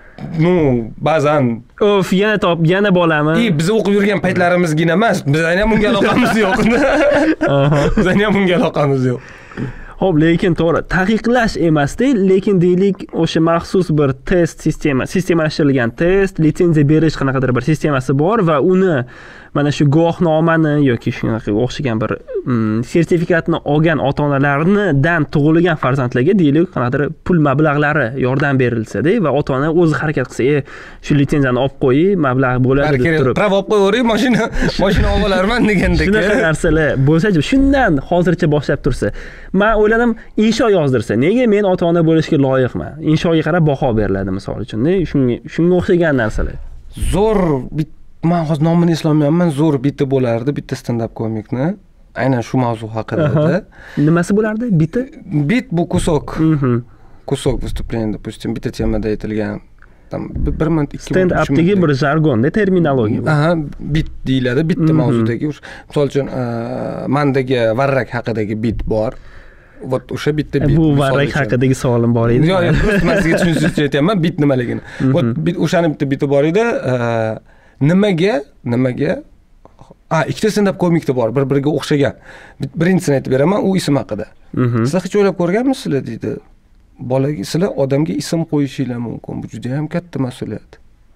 ba'zan yana bolami? Biz o'qib yurgan paytlarimizgina emas, bizning ham bunga aloqamiz yo'q. Bizning ham bunga aloqamiz yo'q. Xo'p, lekin to'g'ri, taqiqlash emas-da, lekin deylik, o'sha maxsus bir test sistemalashtirilgan test, litsenziya berish qanaqadir bir sistemasi bor va uni mana shu guvohnomani yoki shunaqa o'xshagan bir sertifikatni olgan ota-onalardan tug'ilgan farzandlarga deylik, qanaqadir pul mablag'lari yordam berilsa-da va ota-ona o'zi harakat qilsa, shu litsenziyani olib qo'y, mablag' bo'ladi deb turib. Pravo olib qo'yavering, mashina olib olarman degandek. Shunaqa narsalar bo'lsa-chi, shundan hozircha boshlab tursa. Men o'yladim, insho yozdirsa, nega men ota-ona bo'lishga loyiqman? Inshoga qarab baho beriladi, misol uchun. Shunga o'xshagan narsalar. Zo'r men hozir nomini eslolmayapman, zo'r bitta bo'lardi, bitta stand-up komikni. Aynan shu mavzu haqida. Nimasi bo'lardi? Bitta? Bit bu kusok. Kusok выступления, допустим, bitta temada aytilgan. Tam 1 minut 2 minut. Stand-updagi bir jargonda terminologiya bu. Bit deyiladi, bitta mavzudagi. Misol uchun, mendagi varrak haqidagi bit bor. Вот o'sha bitta bit. Bu varrak haqidagi savolim bor edi. Yo'q, men sizga tushuntirib aytyapman, bit nimaligini. Вот o'shani bitta biti bor edi. Nimaga? Ikkita stand-up komikda bor, bir-biriga o'xshagan. Birinchisini aytib beraman, u ism haqida. Sizlar hech o'ylab ko'rganmisizlar deydi. Bolaga sizlar odamga ism qo'yishinglar mumkin. Bu juda ham katta mas'uliyat.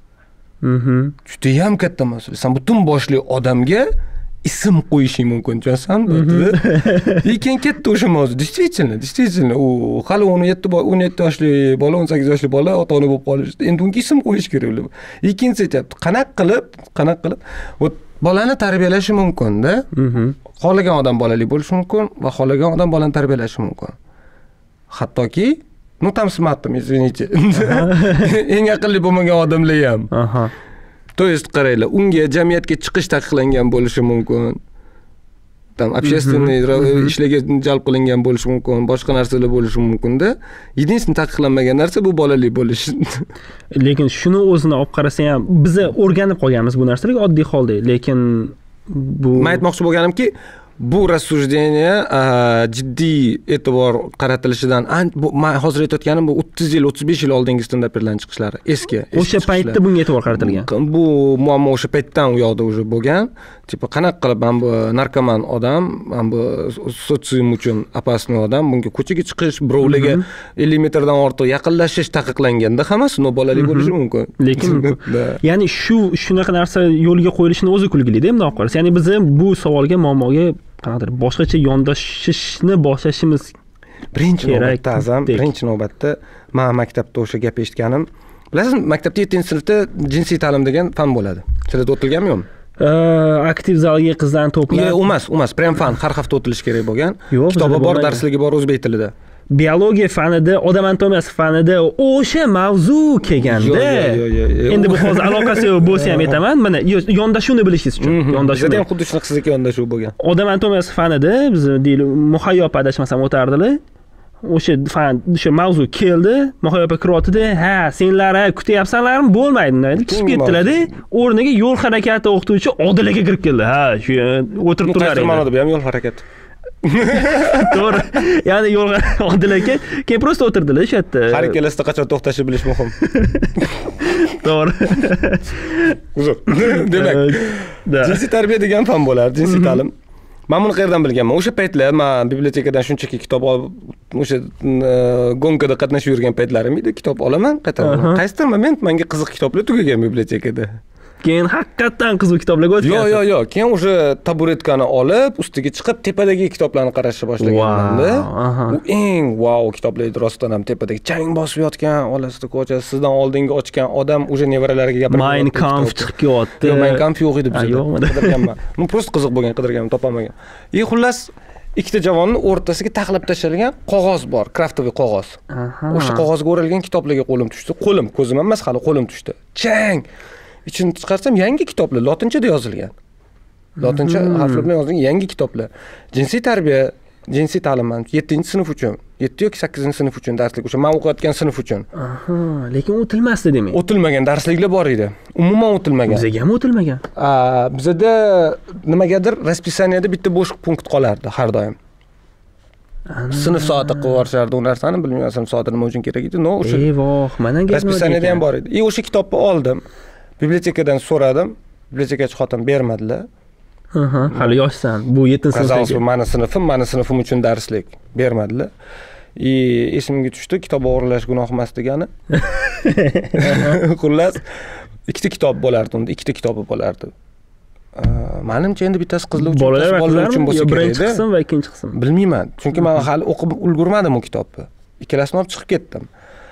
Juda ham katta mas'uliyat. Sen butun boshli odamga ism qo'yishing mumkin, tushunsanmi? Lekin katta o'sha mavzu. Действительно, u hali 17 yoshli bola, 18 yoshli bola ota-ona bo'lib qolishdi. Endi unga ism qo'yish kerak. Ikkinchisi aytibdi, qanaqa qilib bolani tarbiyalashi mumkin-da. Xohlagan odam bolali bo'lishi mumkin va xohlagan odam bolani tarbiyalashi mumkin. Hattoki, там сматом, извините. Eng aqlli bo'lmagan odamlar ham. То есть qaranglar, unga jamiyatga chiqish taqiqlangan bo'lishi mumkin. Там общественный ishlarga jalb qilingan bo'lishi mumkin, boshqa narsalar bo'lishi mumkin-da. Единственный taqiqlanmagan narsa bu bolali bo'lish. Lekin shuni o'zini olib qarasa ham biz o'rganib qolganmiz bu narsalarga oddiy holda, lekin bu men aytmoqchi bo'lganimki, bu рассуждение jiddiy e'tibor qaratilishidan men hozir aytayotganim bu 30 yil 35 yil oldingi stand-upperlarning chiqishlari eski o'sha paytda bunga e'tibor qaratilgan. Bu muammo o'sha paytdan u yoqda уже bo'lgan. Tipo qanaqa qilib men bu narkoman odam, men bu sotsium uchun opasniy odam, bunga ko'chaga chiqish, birovlarga 50 metrdan ortiq yaqinlashish taqiqlanganda hammasi no bolalik bo'lishi mumkin. Lekin ya'ni shunaqa narsa yo'lga qo'yilishini o'zi kulgili-da, bundoq qarasa. Ya'ni biz ham bu savolga, muammoga qanaqadir boshqacha yondashishni boshlashimiz birinchi navbatda azam, birinchi navbatda men maktabda o'sha gap eshitganim. Bilasizmi, maktabda 7-sinfda jinsiy ta'lim degan fan bo'ladi. Sizlarda o'tilganmi yo'qmi? Aktiv zalga qizlarni to'plab. Yo'q, emas, prem fan har hafta o'tilishi kerak bo'lgan. Kitobi bor, darsligi bor o'zbek tilida. Biologiya fanida, odam anatomiyasi fanida o'sha mavzu kelganda. Endi bu hozir aloqasi bo'lsa ham aytaman. Mana yondashuvni bilishingiz uchun. Yondashuv ham xuddi shunaqa sizniki yondashuv bo'lgan. Odam anatomiyasi fanida biz deylik muhayyob adashmasam o'tardilar. O'sha fan, o'sha mavzu keldi, muhayyob kiryapti-da, ha, senlar kutyapsanlarmi? Bo'lmaydi, deydi. Chiqib ketdilar-da. O'rniga yo'l harakati o'qituvchi Odilaga kirib keldi. Ha, shu o'tirib turlar edi. Ma'noda bu ham yo'l harakati. To'g'ri. Ya'ni yo'l Odil aka keyin prosta o'tirdilar o'sha yerda. Har ikkalasida qachon to'xtashni bilish muhim. To'g'ri. Uzr. Demak, jinsiy tarbiya degan fan bo'lar, jinsiy ta'lim. Men buni qayerdan bilganman? O'sha paytlar men bibliotekadan shunchaki kitob olib, o'sha gonkada qatnashib yurgan paytlarim edi, kitob olaman, qaytaman. Qaysidir moment menga qiziq kitoblar tugagan bibliotekada. Keyin haqiqatan qiziq kitoblarga o'tgansiz. Yo'q. Keyin o'sha taburetkani olib, ustiga chiqib tepadagi kitoblarni qarashni boshlaganman-da. U eng wow kitoblar edi, rostdan ham tepadagi chang bosib yotgan, olasida ko'cha, sizdan oldingi ochgan odam o'sha nevaralariga gapirib. Mein Kampf chiqib kelyapti. Yo'q, Mein Kampf yo'q edi bizda. Qidirganman. Men prosta qiziq bo'lgan, qidirganman, topolmagan. Xullas ikkita javonni o'rtasiga taxlab tashlangan qog'oz bor, kraftoviy qog'oz. O'sha qog'ozga o'ralgan kitoblarga qo'lim tushdi. Ko'zim emas, hali qo'lim tushdi. Chang. Ichini chiqarsam yangi kitoblar lotinchada yozilgan. Lotincha harflar bilan yozilgan yangi kitoblar. Jinsiy tarbiya, jinsiy ta'lim 7-sinf uchun, 7 yoki 8-sinf uchun darslik o'sha men o'qiyotgan sinf uchun. Lekin o'tilmasdi demak. O'tilmagan darsliklar bor edi. Umuman o'tilmagan. Bizga ham o'tilmagan. Bizda nimagadir расписаниеda bitta bo'sh punkt qolardi har doim. Sinf soati qilib yuborishardi u narsani, bilmayman sinf soati nima uchun kerak edi. No, o'sha. Evoh, mana gap расписаниеda ham bor edi. O'sha kitobni oldim. Bibliotekadan so'radim. Bibliotekachi xotin bermadilar. Hali yoshsan. Bu 7-sinfdagi. Mani sinfim uchun darslik bermadilar. Esimga tushdi, kitob o'g'irlash gunoh emas degani. Xullas, ikkita kitob bo'lardi unda, ikkita kitobi bo'lardi. Menimcha endi bittasi qizlar uchun, bittasi bolalar uchun bo'lsa kerak edi. Birinchi qism va ikkinchi qism. Bilmayman, chunki men hali o'qib ulgurmadim u kitobni. Ikkalasini olib chiqib ketdim.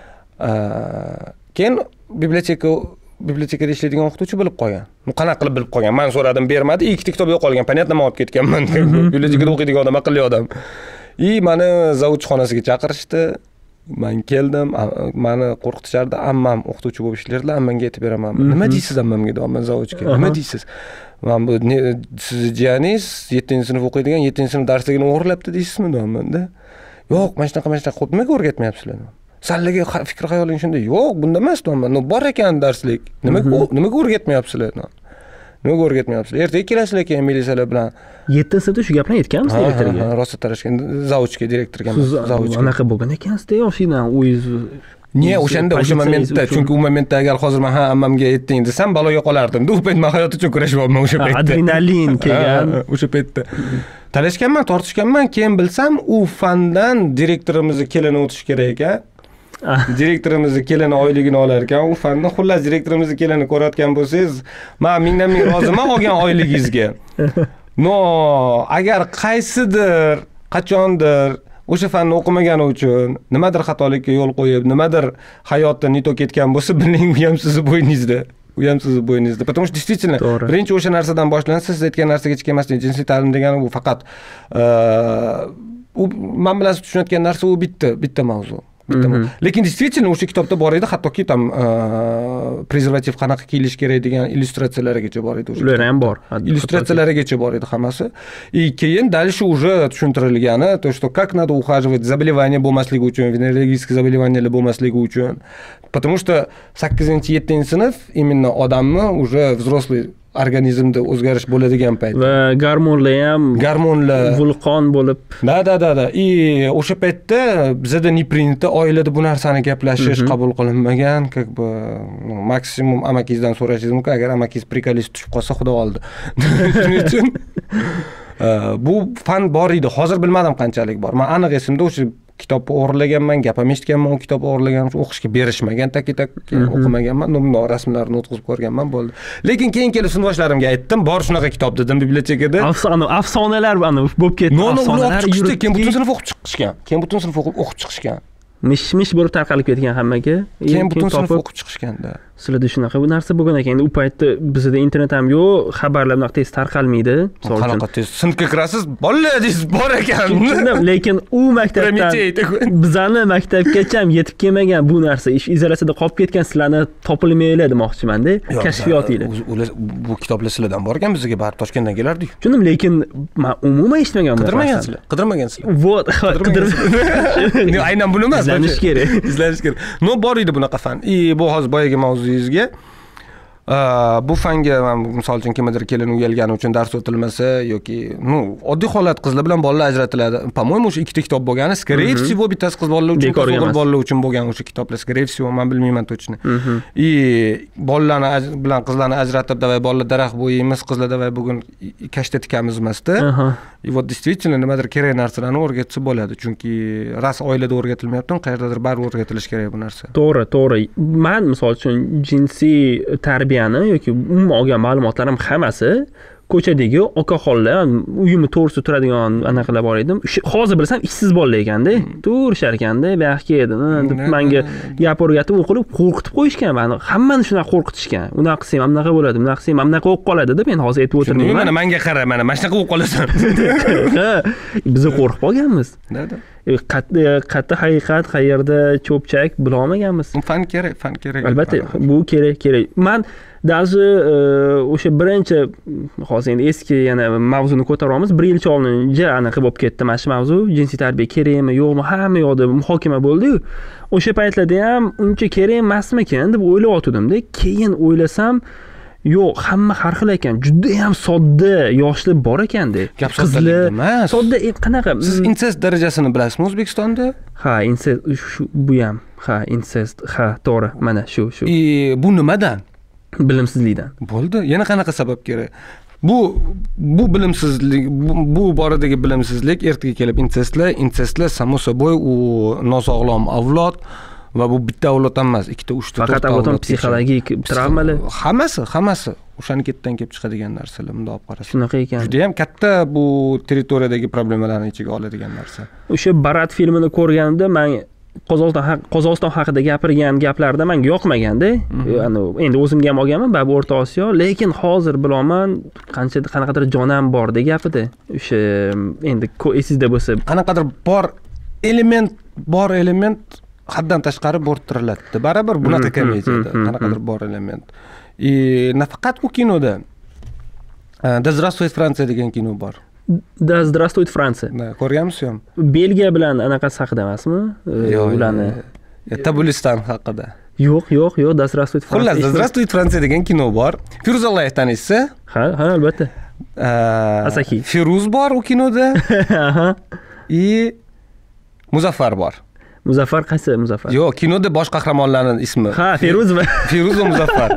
Keyin bibliotekada ishlaydigan o'qituvchi bilib qolgan. Qanaqa qilib bilib qolgan? Men so'radim, bermadi. Ikkita kitob yo'qolgan. Понятно, men olib ketganman. Bibliotekada o'qiydigan odam, aqlli odam. Meni zavod xonasiga chaqirishdi. Men keldim, meni qo'rqitishardi. Ammam o'qituvchi bo'lib ishlardilar. Ammamga aytib beraman. Nima deysiz ammamga deyman zavodga? Nima deysiz? Men bu sizni jiyaningiz 7-sinf o'qiydigan, 7-sinf darsligini o'g'irlabdi deysizmi deyman-da. Yo'q, mana shunaqa qilib nimaga o'rgatmayapsizlar? Sizlarga fikr xayoling shunday. Yo'q, bunda emas deyman. Bor ekan darslik. Nimaga o'rgatmayapsizlar? Nimaga o'rgatmayapsizlar? Ertaga kelasizlar keyin militsiyalar bilan. 7-sinfda shu gapni aytganmiz direktorga. Rosa tarashgan zavodga, direktorga. Zavodga. Anaqa bo'lgan ekan-sizda yoshingdan o'zingiz. O'sha momentda, chunki u momentda agar hozir men ammamga aytding desam, baloga qolardim. U payt men hayot uchun kurashyapman o'sha paytda. Adrenalin kelgan. O'sha paytda. Talashganman, tortishganman, keyin bilsam, u fandan direktorimizni kelini o'tish kerak ekan. Direktorimizni kelini oyligini olar ekan. U fandan xullas direktorimizni kelini ko'rayotgan bo'lsangiz, men mingdan ming roziman olgan oyligingizga. No, agar qaysidir qachondir o'sha fanni o'qimagani uchun nimadir xatolikka yo'l qo'yib, nimadir hayotda nito ketgan bo'lsa, biling u ham sizni bo'yningizda. Потому что действительно birinchi o'sha narsadan boshlansa, siz aytgan narsaga hech kelmasdan jinsiy ta'lim degani bu faqat u men bilan tushunayotgan narsa u bitta mavzu. Lekin действительно o'sha kitobda bor edi, hattoki tam prezervativ qanaqa kiyilish kerak degan illyustratsiyalarigacha bor edi o'sha. Ular ham bor. Illyustratsiyalarigacha bor edi hammasi. Keyin дальше уже tushuntirilgani, то что как надо ухаживать, заболевания bo'lmasligi uchun, венерологические заболеваниялар bo'lmasligi uchun. Потому что 8-7 sinf именно odamni уже взрослый organizmda o'zgarish bo'ladigan payt. Va gormonlar vulqon bo'lib. Da. O'sha paytda bizda ne принято oilada bu narsani gaplashish qabul qilinmagan, как бы maksimum amakizdan so'rashingiz mumkin, agar amakingiz prikolist tushib qolsa, xudo oldi. Shuning uchun bu fan bor edi. Hozir bilmadim qanchalik bor. Men aniq esimda o'sha kitobni o'g'irlaganman, gap ham eshitganman, u kitobni o'g'irlaganman, o'qishga berishmagan, tak o'qimaganman, rasmlarini o'tkazib ko'rganman, bo'ldi. Lekin keyin kelib sinfdoshlarimga aytdim, bor shunaqa kitob dedim bibliotekada. Afsonalar bo'lib ketdi. Afsonalar chiqdi, keyin butun sinf o'qib chiqishgan. Mish bo'lib tarqalib ketgan hammaga. Keyin butun sinf o'qib chiqishganda. Sizlarda shunaqa bu narsa bo'lgan ekan. U paytda bizda internet ham yo'q, xabarlar bunaqa tez tarqalmaydi. Qanaqa tez? Sinfga kirasiz, bolalar deysiz bor ekan. Lekin u maktabdan bizani maktabgacha ham yetib kelmagan bu narsa. Ish izolyatsiyada qolib ketgan sizlarni topilmaylar demoqchiman-da. Kashfiyotinglar. Bu kitoblar sizlardan borgan, bizga baribir Toshkentdan kelardi-ku. Tushundim, lekin men umuman eshitmagan bu narsani. Qidirmagansizlar. Vot, qidirmagan. Aynan buni emas. Izlanish kerak. No, bor edi bunaqa fan. Bu hozir boyagi mavzuyingizga bu fanga misol uchun kimdir kelin uyalgani uchun dars o'tilmasa yoki oddiy holat qizlar bilan bolalar ajratiladi. По-моему, o'sha ikkita kitob bo'lgani, скорее всего, bittasi qiz bolalar uchun, o'g'il bolalar uchun bo'lgan o'sha kitoblar, скорее всего, men bilmayman точно. Bolalarni bilan qizlarni ajratib, davay bolalar daraxt bo'yaymiz, qizlar davay bugun kashta tikamiz emasda. И вот действительно nimadir kerak narsalarni o'rgatsa bo'ladi, chunki ras oilada o'rgatilmayapti, qayerdadir baribir o'rgatilishi kerak bu narsa. To'g'ri. Men misol uchun jinsiy tarbiyani yoki umuman olgan ma'lumotlarim hammasi ko'chadagi okaxonlar, uyimni to'g'risida turadigan anaqalar bor edi. Hozir bilsam ishsiz bolalar ekanda, turishar ekanda, buyoqqa edi, deb menga gap o'rgatib, o'qilib qo'rqitib qo'yishgan meni. Hammani shunaqa qo'rqitishgan. Unaqa qilsam ham bunaqa bo'ladi, bunaqa qilsam ham bunaqa bo'lib qoladi deb men hozir aytib o'tirmayman. Mana menga qara, mana shunaqa bo'lib qolasan. Biz qo'rqib qolganmiz. Qatta haqiqat qayerda cho'pchak bila olmaganmiz. Fan kerak. Albatta, bu kerak. Men даже o'sha birinchi hozir endi eski yana mavzuni ko'taramiz. 1 yil oldin anaqa bo'lib ketdi mana shu mavzu, jinsiy tarbiya kerakmi, yo'qmi, hamma yoqda muhokama bo'ldi-yu. O'sha paytlarda ham uncha kerak emasmikan deb o'ylayotgandim-da. Keyin o'ylasam, yo'q, hamma har xil ekan. Juda ham sodda yoshlar bor ekanda. Qizlar emas. Sodda qanaqa? Siz insest darajasini bilasizmi O'zbekistonda? Ha, insest bu ham. Ha, insest. Ha, to'g'ri. Mana shu. Bu nimadan? Bilimsizlikdan. Bo'ldi. Yana qanaqa sabab kerak? Bu bilimsizlik, bu boradagi bilimsizlik ertaga kelib insestlar само собой u nosog'lom avlod va bu bitta avlod emas, ikkita, uchta, to'rtta avlod. Faqat psixologik travmalar. Hammasi o'shani ketdan kelib chiqadigan narsalar, bunday olib qarasa. Shunaqa ekan. Juda ham katta bu territoriyadagi problemalarni ichiga oladigan narsa. O'sha Barat filmini ko'rganimda men Qozog'iston haqida gapirgan gaplarda menga yoqmaganda. Endi o'zimga ham olganman, bu O'rta Osiyo, lekin hozir bilaman qanaqadir jonam bor deb gapida. O'sha endi esingizda bo'lsa, qanaqadir bor element haddan tashqari bo'rttiriladi. Baribir bunaqa komediyada qanaqadir bor element. Nafaqat u kinoda. Da Здравствует Fransiya degan kino bor. Da Здравствует Fransiya. Ko'rganmisiz? Belgiya bilan anaqasi haqida emasmi? Ularni Tabuliston haqida. Yo'q, Da Здравствует Fransiya. Xullas, Da Здравствует Fransiya degan kino bor. Firuz Allayev taniysiz? Ha, albatta. Asaki. Firuz bor u kinoda. И Muzaffar bor. Muzaffar qaysi Muzaffar? Yo'q, kinoda bosh qahramonlarning ismi. Ha, Firuz va Muzaffar.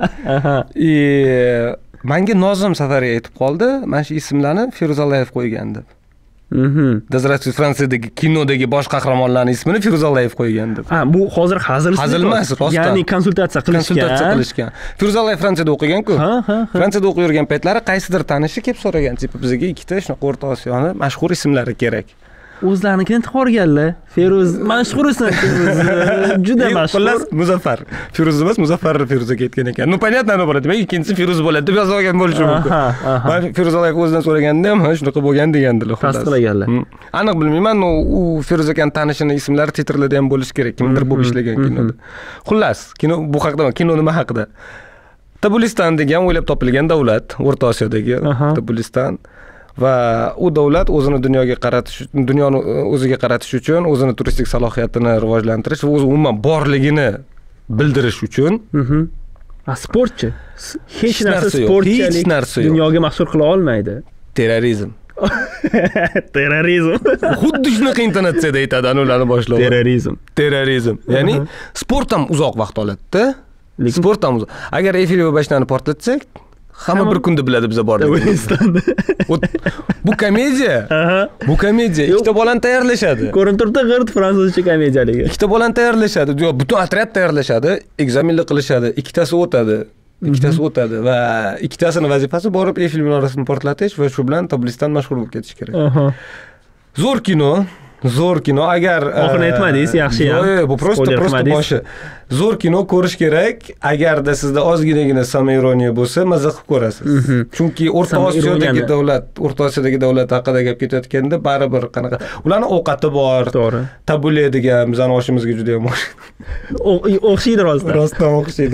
Menga Nozim Safariy aytib qoldi, mana shu ismlarni Firuz Allayev qo'ygan deb. Da Здравствует Fransiyadagi kinodagi bosh qahramonlarning ismini Firuz Allayev qo'ygan deb. Ha, bu hozir hazil emas, rostdan. Ya'ni konsultatsiya qilishgan. Firuz Allayev Fransiyada o'qigan-ku. Fransiyada o'qib yurgan paytlari qaysidir tanishi kelib so'ragan, tipi bizga ikkita shunaqa O'rta Osiyoni mashhur ismlari kerak. O'zlaringni chiqarganlar. Firuz mashhur ism. Juda mashhur. Xullas, Muzaffar. Firuz emas, Muzaffar Firuzga ketgan ekan. Понятно, bo'ladi. Men ikkinchisi Firuz bo'ladi deb yozib olgan bo'lishi mumkin. Men Firuz Allayev o'zidan so'raganda ham shunaqa bo'lgan degandilar. Tasdiqlaganlar. Aniq bilmayman, u Firuz aka tanishini ismlari titrlarda ham bo'lishi kerak. Kimdir bo'lib ishlagan kinoda. Xullas, kino bu haqida, kino nima haqida? Tabuliston degan o'ylab topilgan davlat, O'rta Osiyodagi Tabuliston. Va u davlat o'zini dunyoni o'ziga qaratish uchun, o'zini turistik salohiyatini rivojlantirish va o'zi umuman borligini bildirish uchun Sportchi. Hech narsa sportchilik hech narsa yo'q. dunyoga mahsur qila olmaydi. Terrorizm. Terrorizm. Xuddi shunaqa intonatsiyada aytadi ularni boshlig'i. Terrorizm. Ya'ni sport ham uzoq vaqt oladi-da. Sport ham uzoq. Agar Eyfel bashnani portlatsak, hamma bir kunda biladi biza borligimizni. Bu komediya. Bu komediya. Ikkita bolani tayyorlashadi. Ko'rinib turibdi, g'irt fransuzcha komediyaligi. Ikkita bolani tayyorlashadi. Yo'q, butun otryad tayyorlashadi, ekzamenlar qilishadi. Ikkitasi o'tadi va ikkitasini vazifasi borib Eyfel minorasini portlatish va shu bilan Tablisdan mashhur bo'lib ketish kerak. Zo'r kino. Agar oxirni aytmadingiz, yaxshi ham. Yo'q, bu prosta boshi. Zo'r kino ko'rish kerak. Agarda sizda ozginagina samoironiya bo'lsa, maza qilib ko'rasiz. Chunki O'rta Osiyodagi davlat haqida gap ketayotganda baribir qanaqa ularning ovqati bor. To'g'ri. Tabule degan bizning oshimizga juda ham o'xshaydi rostdan. Rostdan o'xshaydi.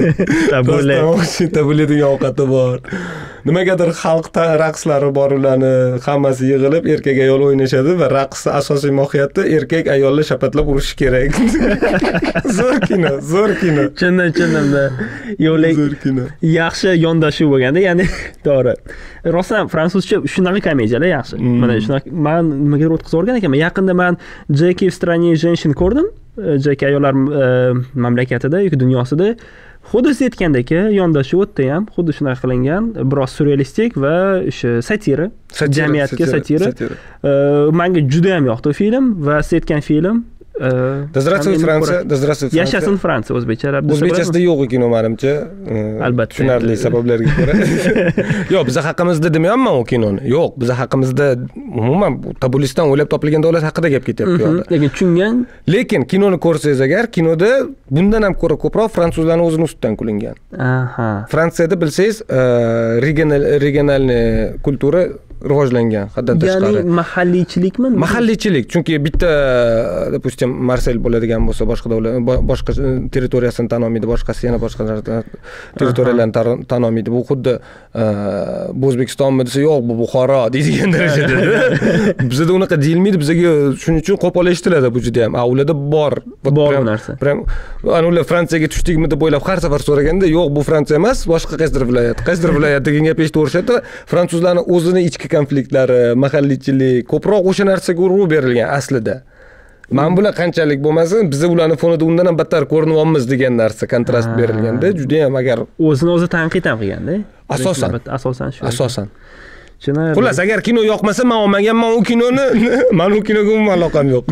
Tabule degan ovqati bor. Nimagadir xalq raqslari bor, ularni hammasi yig'ilib erkak ayol o'ynashadi va raqsning asosiy mohiyati erkak ayolni shapatlab urishi kerak. Zo'r kino. Chindan-da. Zo'r kino. Yaxshi yondashuv bo'lganda, ya'ni to'g'ri. Rostdan fransuzcha shunaqa komediyalar yaxshi. Mana shunaqa men nimaga o'tkazib o'rgan ekanman. Yaqinda men Jeki в стране женщин ko'rdim. Jeki ayollar mamlakatida yoki dunyosida xuddi siz aytgandek yondashuv o'tda ham xuddi shunaqa qilingan, biroz surrealistik va o'sha satira, jamiyatga satira. Menga juda ham yoqdi film va siz aytgan film Здравствуй, Fransiya. Yashasin Fransiya o'zbekchalab. O'zbekchasida yo'q ekan, menimcha. Albatta. Tushunarli sabablarga ko'ra. Yo'q, biz haqimizda demayapman u kinoni. Yo'q, biz haqimizda umuman Tabuliston o'ylab topilgan davlat haqida gap ketyapti yo'qda. Lekin tushungan. Lekin kinoni ko'rsangiz agar, kinoda bundan ham ko'ra ko'proq fransuzlarning o'zini ustidan kulingan. Fransiyada bilsangiz, regionalniy kultura rivojlangan, haddan tashqari. Ya'ni mahalliychilikmi? Mahalliychilik, chunki bitta, допустим, Marsel bo'ladigan bo'lsa, boshqa davlat, boshqa territoriyasini tan olmaydi, boshqasi yana boshqa territoriyalarni tan olmaydi. Bu xuddi bu O'zbekistonmi desa, yo'q, bu Buxoro deydigan darajada. Bizda unaqa deyilmaydi, bizga shuning uchun qo'pol eshitiladi bu juda ham. Ularda bor narsa. Ular Fransiyaga tushdikmi deb o'ylab har safar so'raganda, yo'q, bu Fransiya emas, boshqa qaysidir viloyat degan gap eshitib fransuzlarning o'zini ichki konfliktlari, mahalliychilik ko'proq o'sha narsaga urg'u berilgan aslida. Men bular qanchalik bo'lmasin, biz ularning fonida undan ham battar ko'rinyapmiz degan narsa kontrast berilganda, juda ham agar o'zini tanqid ham qilganda. Asosan shu. Shuni xullas, agar kino yoqmasa, men olmaganman u kinoni, men u kinoga umuman aloqam yo'q.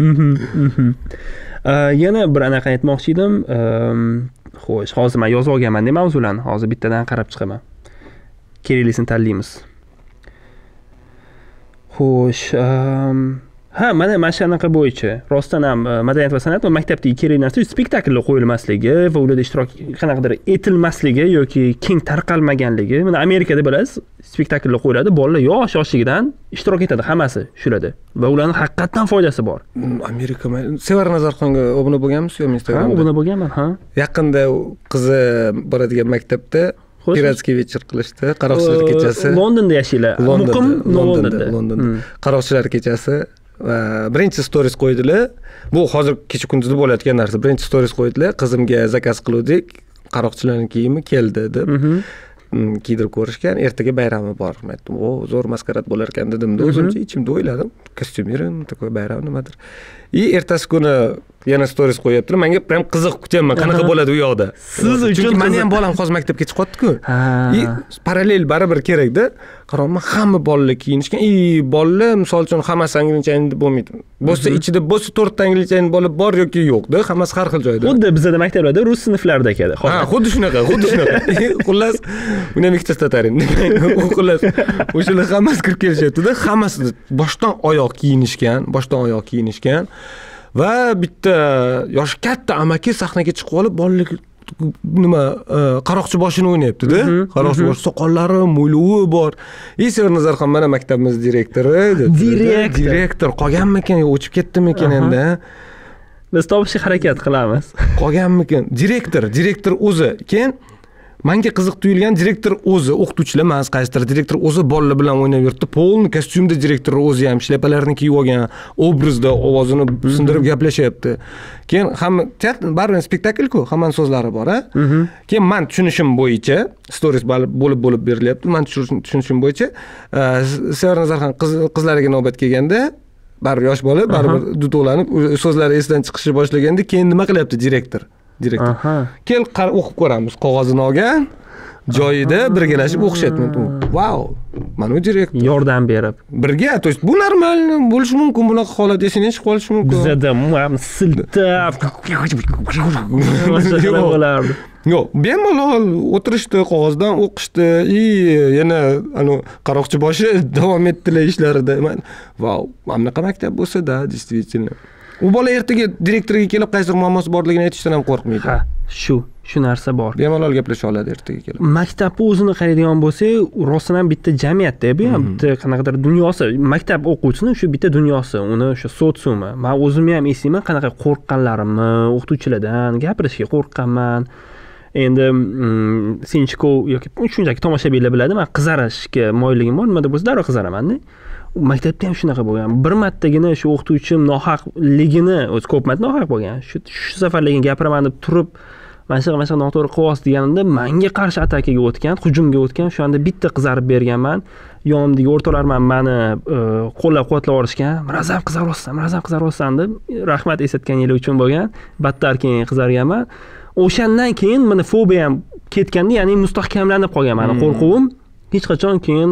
Yana bir anaqa aytmoqchi edim. Xo'sh, hozir men yozib olganman deb mavzularni, hozir bittadan qarab chiqaman. Keraklisini tanlaymiz. Xo'sh, mana shanaqa bo'yicha rostdan ham madaniyat va san'at va maktabdagi kerak narsa spektakllar qo'yilmasligi va ularda ishtirok qanaqadir etilmasligi yoki keng tarqalmaganligi. Mana Amerikada bilasiz, spektakllar qo'yiladi, bolalar yoshligidan ishtirok etadi hammasi shularda va ularning haqiqatan foydasi bor. Amerika, Sevar Nazarxonga obuna bo'lganmisiz yo'qmi Instagramda? Obuna bo'lganman, Yaqinda qizi boradigan maktabda Piratskiy вечер qilishdi, qaroqchilar kechasi. Londonda yashaylar. Muqim Londonda. Qaroqchilar kechasi va birinchi stories qo'ydilar. Bu hozir kecha kunduzda bo'layotgan narsa. Birinchi stories qo'ydilar. Qizimga zakaz qiluvdik. Qaroqchilarning kiyimi keldi deb. Kiydirib ko'rishgan. Ertaga bayrami bor. Men aytdim, "O, zo'r maskarat bo'lar ekan" dedim. O'zimcha ichimda o'yladim. Kostyumirim, такой bayram nimadir. Ertasi kuni yana stories qo'yaptilar. Menga ham qiziq kutyapman, qanaqa bo'ladi u yoqda. Siz uchun meni ham bolam hozir maktabga chiqyapti-ku. Parallel baribir kerak-da. Qarayman, hamma bolalar kiyinishgan. Bolalar, misol uchun, hammasi angliychani deb bo'lmaydi. Bo'lsa ichida bo'lsa 4 ta angliychani bola bor yoki yo'q-da, hammasi har xil joyda. Xuddi bizda maktablarda rus sinflarida ekadi. Xuddi shunaqa. Xullas, uni ham ikkita tatarin. Xullas, o'shalar hammasi kirib kelishyapti-da, hammasi boshdan oyoq kiyinishgan. Va bitta yoshi katta amaki sahnaga chiqib olib, bolalar qaroqchi boshini o'ynayapti-da. Qaroqchi bosh, soqollari, mo'ylovi bor. Sevar Nazarxon mana maktabimiz direktori. Direktor qolganmikan, o'chib ketdimikan endi? Biz topishga harakat qilamiz. Qolganmikan? Direktor o'zi. Keyin Menga qiziq tuyulgan direktor o'zi, o'qituvchilar emas, qaysidir direktor o'zi bolalar bilan o'ynab yuribdi. Polni kostyumda direktor o'zi ham shlyapalarini kiyib olgan, obrazda ovozini sindirib gaplashyapti. Keyin hamma teatr baribir spektakl-ku, hammaning so'zlari bor, a? Keyin men tushunishim bo'yicha stories bo'lib berilyapti. Men tushunishim bo'yicha Sevara Nazarxon qizlariga navbat kelganda baribir yosh bola, baribir duduqlanib, so'zlari esdan chiqishni boshlaganda, keyin nima qilyapti direktor? Kel o'qib ko'ramiz. Qog'ozini olgan, joyida birgalashib o'qishyapti. Vau! Mana u direktor yordam berib. Birga, to есть bu normal bo'lishi mumkin, bunaqa holat esingdan chiqib qolishi mumkin. Bizda siltab bo'lardi. Yo'q, bemalol o'tirishdi, qog'ozdan o'qishdi, yana qaroqchi boshi davom etdilar ishlarida. Vau, mana bunaqa maktab bo'lsa-da, действительно. U bola ertaga direktorga kelib qaysidir muammosi borligini aytishdan ham qo'rqmaydi. Ha, shu narsa bor. Bemalol gaplasha oladi ertaga kelib. Maktabni o'zini qaraydigan bo'lsak, rostdan ham bitta jamiyatda, bu ham bitta qanaqadir dunyosi. Maktab o'quvchisini shu bitta dunyosi, uni o'sha sotsiumi. Men o'zimni ham eslayman, qanaqa qo'rqqanlarimni, o'qituvchilardan gapirishga qo'rqqanman. Endi Sinchkov yoki shunchaki tomoshabinlar biladi, men qizarishga moyilligim bor, nimada bo'lsa darrov qizaraman-da. Maktabda ham shunaqa bo'lgan. Bir martagina shu o'qituvchim nohaqligini, o'zi ko'p marta nohaq bo'lgan. Shu safarligini gapiraman deb turib, mana shu noto'g'ri qilyapsiz deganimda menga qarshi atakaga o'tgan, hujumga o'tgan. Shu anda bitta qizarib berganman. Yonimdagi o'rtoqlarman meni qo'llab-quvvatlab olishgan. Murazam qizaryapsan deb rahmat eslatganingiz uchun bo'lgan. Battar keyin qizarganman. O'shandan keyin meni fobiyam ketganda, ya'ni mustahkamlanib qolgan meni qo'rquvim. Hech qachon keyin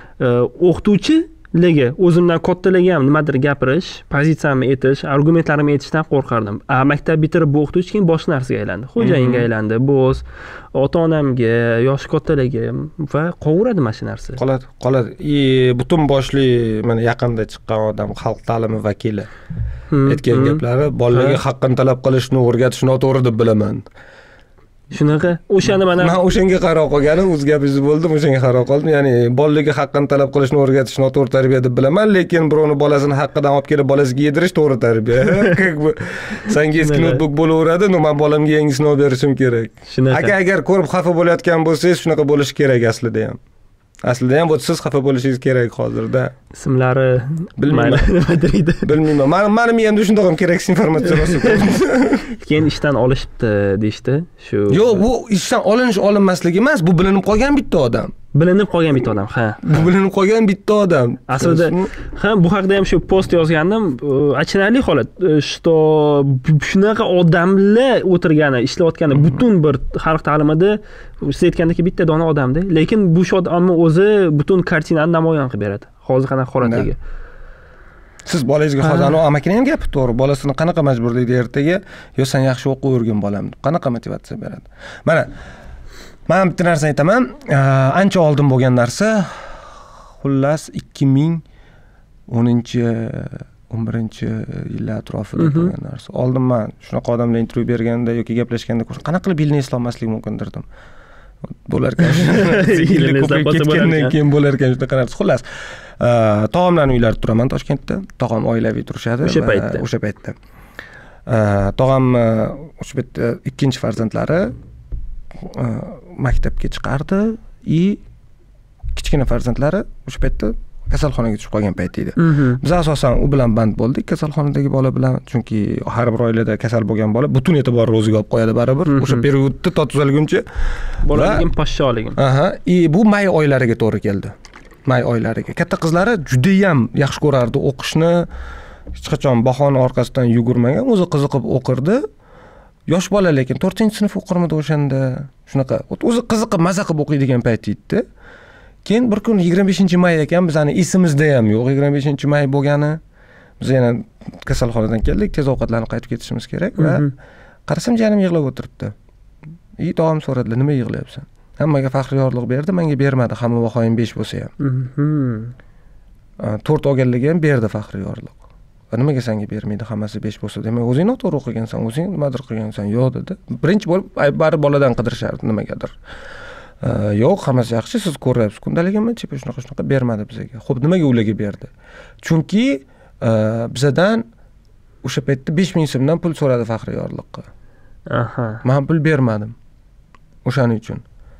o'qituvchilarga o'zimdan kattalarga ham nimadir gapirish, pozitsiyamni aytish, argumentlarimni aytishdan qo'rqardim. Maktab bitirib bu o'qituvchi keyin boshqa narsaga aylandi. Xo'jayinga aylandi, bo'z, ota-onamga, yosh kattalarga va qovuradi mana shu narsa. Qoladi. Butun boshli mana yaqinda chiqqan odam xalq ta'limi vakili aytgan gaplari bolalarga haqqini talab qilishni o'rgatish noto'g'ri deb bilaman. Shunaqa. O'shani men o'shanga qarab qolganim, o'z gapingiz bo'ldim, o'shanga qarab qoldim. Ya'ni bolalarga haqqini talab qilishni o'rgatish noto'g'ri tarbiya deb bilaman, lekin birovni bolasini haqqidan olib kelib bolasiga yedirish to'g'ri tarbiya. Senga eski notebook bo'laveradi, men bolamga yangisini olib berishim kerak. Aka agar ko'rib xafa bo'layotgan bo'lsangiz, shunaqa bo'lishi kerak aslida ham. Aslida ham siz xafa bo'lishingiz kerak hozirda. Ismlari bilmayman. Nima deydi? Bilmayman. Meni miyamda shunday ham keraksiz informatsiya rosa ko'p. Keyin ishdan olishibdi deyshti. Shu. Yo'q, bu ishdan olinmasligi emas, bu bilinib qolgan bitta odam. Bilinib qolgan bitta odam, ha. Bu bilinib qolgan bitta odam. Aslida bu haqida ham shu post yozgandim. Achinarli holat. Что shunaqa odamlar o'tirgani, ishlayotgani butun bir xalq ta'limida siz aytgandek bitta dona odamda, lekin bu odamni o'zi butun kartinani namoyon qilib beradi. Hozir qanaqa holatdagi. Siz bolangizga hozir amakining ham gapi to'g'ri. Bolasini qanaqa majburlaydi ertaga? Yo sen yaxshi o'qib o'rgin bolam deb. Qanaqa motivatsiya beradi? Mana men bitta narsa aytaman. Ancha oldin bo'lgan narsa, xullas 2010-11-yillar atrofida bo'lgan narsa. Oldin men shunaqa odamlar intervyu berganda yoki gaplashganda qanaqa qilib yilni eslolmaslik mumkin derdim. Bo'lar ekan. Keyin bo'lar ekan shunaqa narsa. Xullas, tog'amlarning uylarida turaman Toshkentda. Tog'am oilaviy turishadi o'sha paytda. Tog'am o'sha paytda ikkinchi farzandlari maktabga chiqardi, kichkina farzandlari o'sha paytda kasalxonaga tushib qolgan payt edi. Biz asosan u bilan band bo'ldik, kasalxonadagi bola bilan, chunki har bir oilada kasal bo'lgan bola butun e'tiborni o'ziga olib qo'yadi baribir. O'sha periodda tuzalguncha bolaligim, poshsholigim. Bu may oylariga to'g'ri keldi. May oylariga. Katta qizlari juda ham yaxshi ko'rardi o'qishni. Hech qachon bahona orqasidan yugurmagan, o'zi qiziqib o'qirdi. Yosh bola lekin 4-sinf o'qirmidi o'shanda. Shunaqa, o'zi qiziqib, maza qilib o'qiydigan payt edi. Keyin bir kun 25-may ekan, bizning esimizda ham yo'q 25-may bo'lgani. Biz yana kasalxonadan keldik, tez ovqatlanib qaytib ketishimiz kerak va qarasam jiyanim yig'lab o'tiribdi. Tog'am so'radilar, nima yig'layapsan? Hammaga faxriy yorliq berdi, menga bermadi, hamma vahoyim 5 bo'lsa ham. 4 olganligi ham berdi faxriy yorliq. Nimaga senga bermaydi, hammasi 5 bo'lsa? Demak, o'zing noto'g'ri o'qigansan, o'zing nimadir qilgansan. Yo'q dedi. Birinchi bo'lib bari boladan qidirishardi nimagadir. Yo'q, hammasi yaxshi, siz ko'ryapsiz. Kundaligimni chipa shunaqa bermadi bizga. Xo'p, nimaga ularga berdi? Chunki bizdan o'sha paytda 5000 so'mdan pul so'radi faxriy yorliqqa. Men pul bermadim. O'shaning uchun.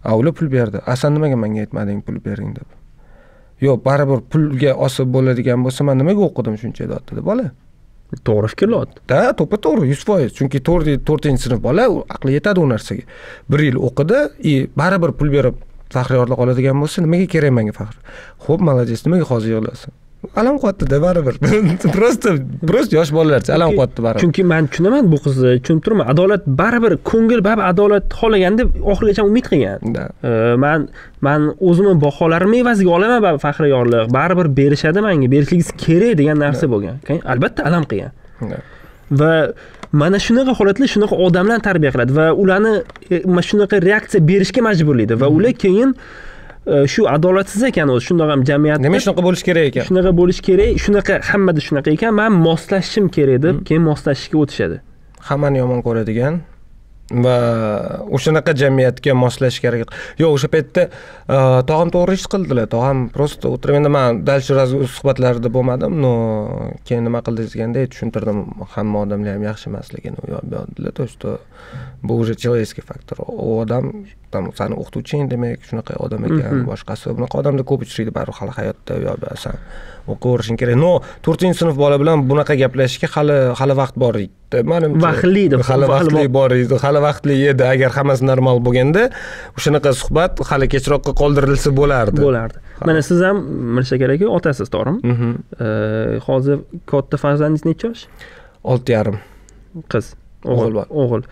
ular pul berdi. Sen nimaga menga aytmading pul bering deb? Yo'q, baribir pulga osib bo'ladigan bo'lsa, men nimaga o'qidim shuncha deyapti bola. To'g'ri fikrlayapti. Da, to'g'ri, 100%. Chunki 4-sinf bola aqli yetadi u narsaga. 1 yil o'qidi, baribir pul berib faxriyorlik oladigan bo'lsa, nimaga kerak menga faxr? Xo'p, молодец, nimaga hozir yig'laysan? Alam qilyapti-da baribir. Prosta yosh bolalarcha alam qilyapti baribir. Chunki men tushunaman bu qizni, tushunib turman. Adolat baribir ko'ngil baribir adolat xohlagan deb oxirigacha umid qilgan. Men o'zimni baholarimni evaziga olaman baribir faxriyorlik. Baribir berishadi menga, berishligisi kerak degan narsa bo'lgan. Albatta alam qilgan. Va mana shunaqa holatlar shunaqa odamlarni tarbiya qiladi va ularni mana shunaqa reaksiya berishga majburlaydi va ular keyin shu adolatsiz ekan o'zi shundoq ham jamiyatda nima shunaqa bo'lish kerak ekan, shunaqa bo'lish kerak, shunaqa hammada shunaqa ekan, men moslashishim kerak deb keyin moslashishga o'tishadi. Hammani yomon ko'radigan va o'shanaqa jamiyatga moslashga harakat. Yo'q, o'sha paytda tog'am to'g'ri ish qildilar. Tog'am prosta o'tirib, endi men dal shu suhbatlarda bo'lmadim, no keyin nima qildi deganda tushuntirdim, hamma odamlar ham yaxshi emasligini. Yo'q, то что bu уже человеческий faktor. U odam seni o'qituvching demak shunaqa odam ekan, boshqasi bunaqa odamda ko'p uchraydi baribir hali hayotda. Yo'q, san o'qiverishing kerak. No, 4-sinf bola bilan bunaqa gaplashishga hali vaqt bor edi. Menimcha vaqtli edi. Hali vaqtli bor edi. Hali vaqtli edi. Agar hammasi normal bo'lganda, o'shanaqa suhbat hali kechroqqa qoldirilsa bo'lardi. Mana siz ham Mirshakar aka otasiz, to'g'rimi? Hozir katta farzandingiz necha yosh? 6,5. Qiz, o'g'il.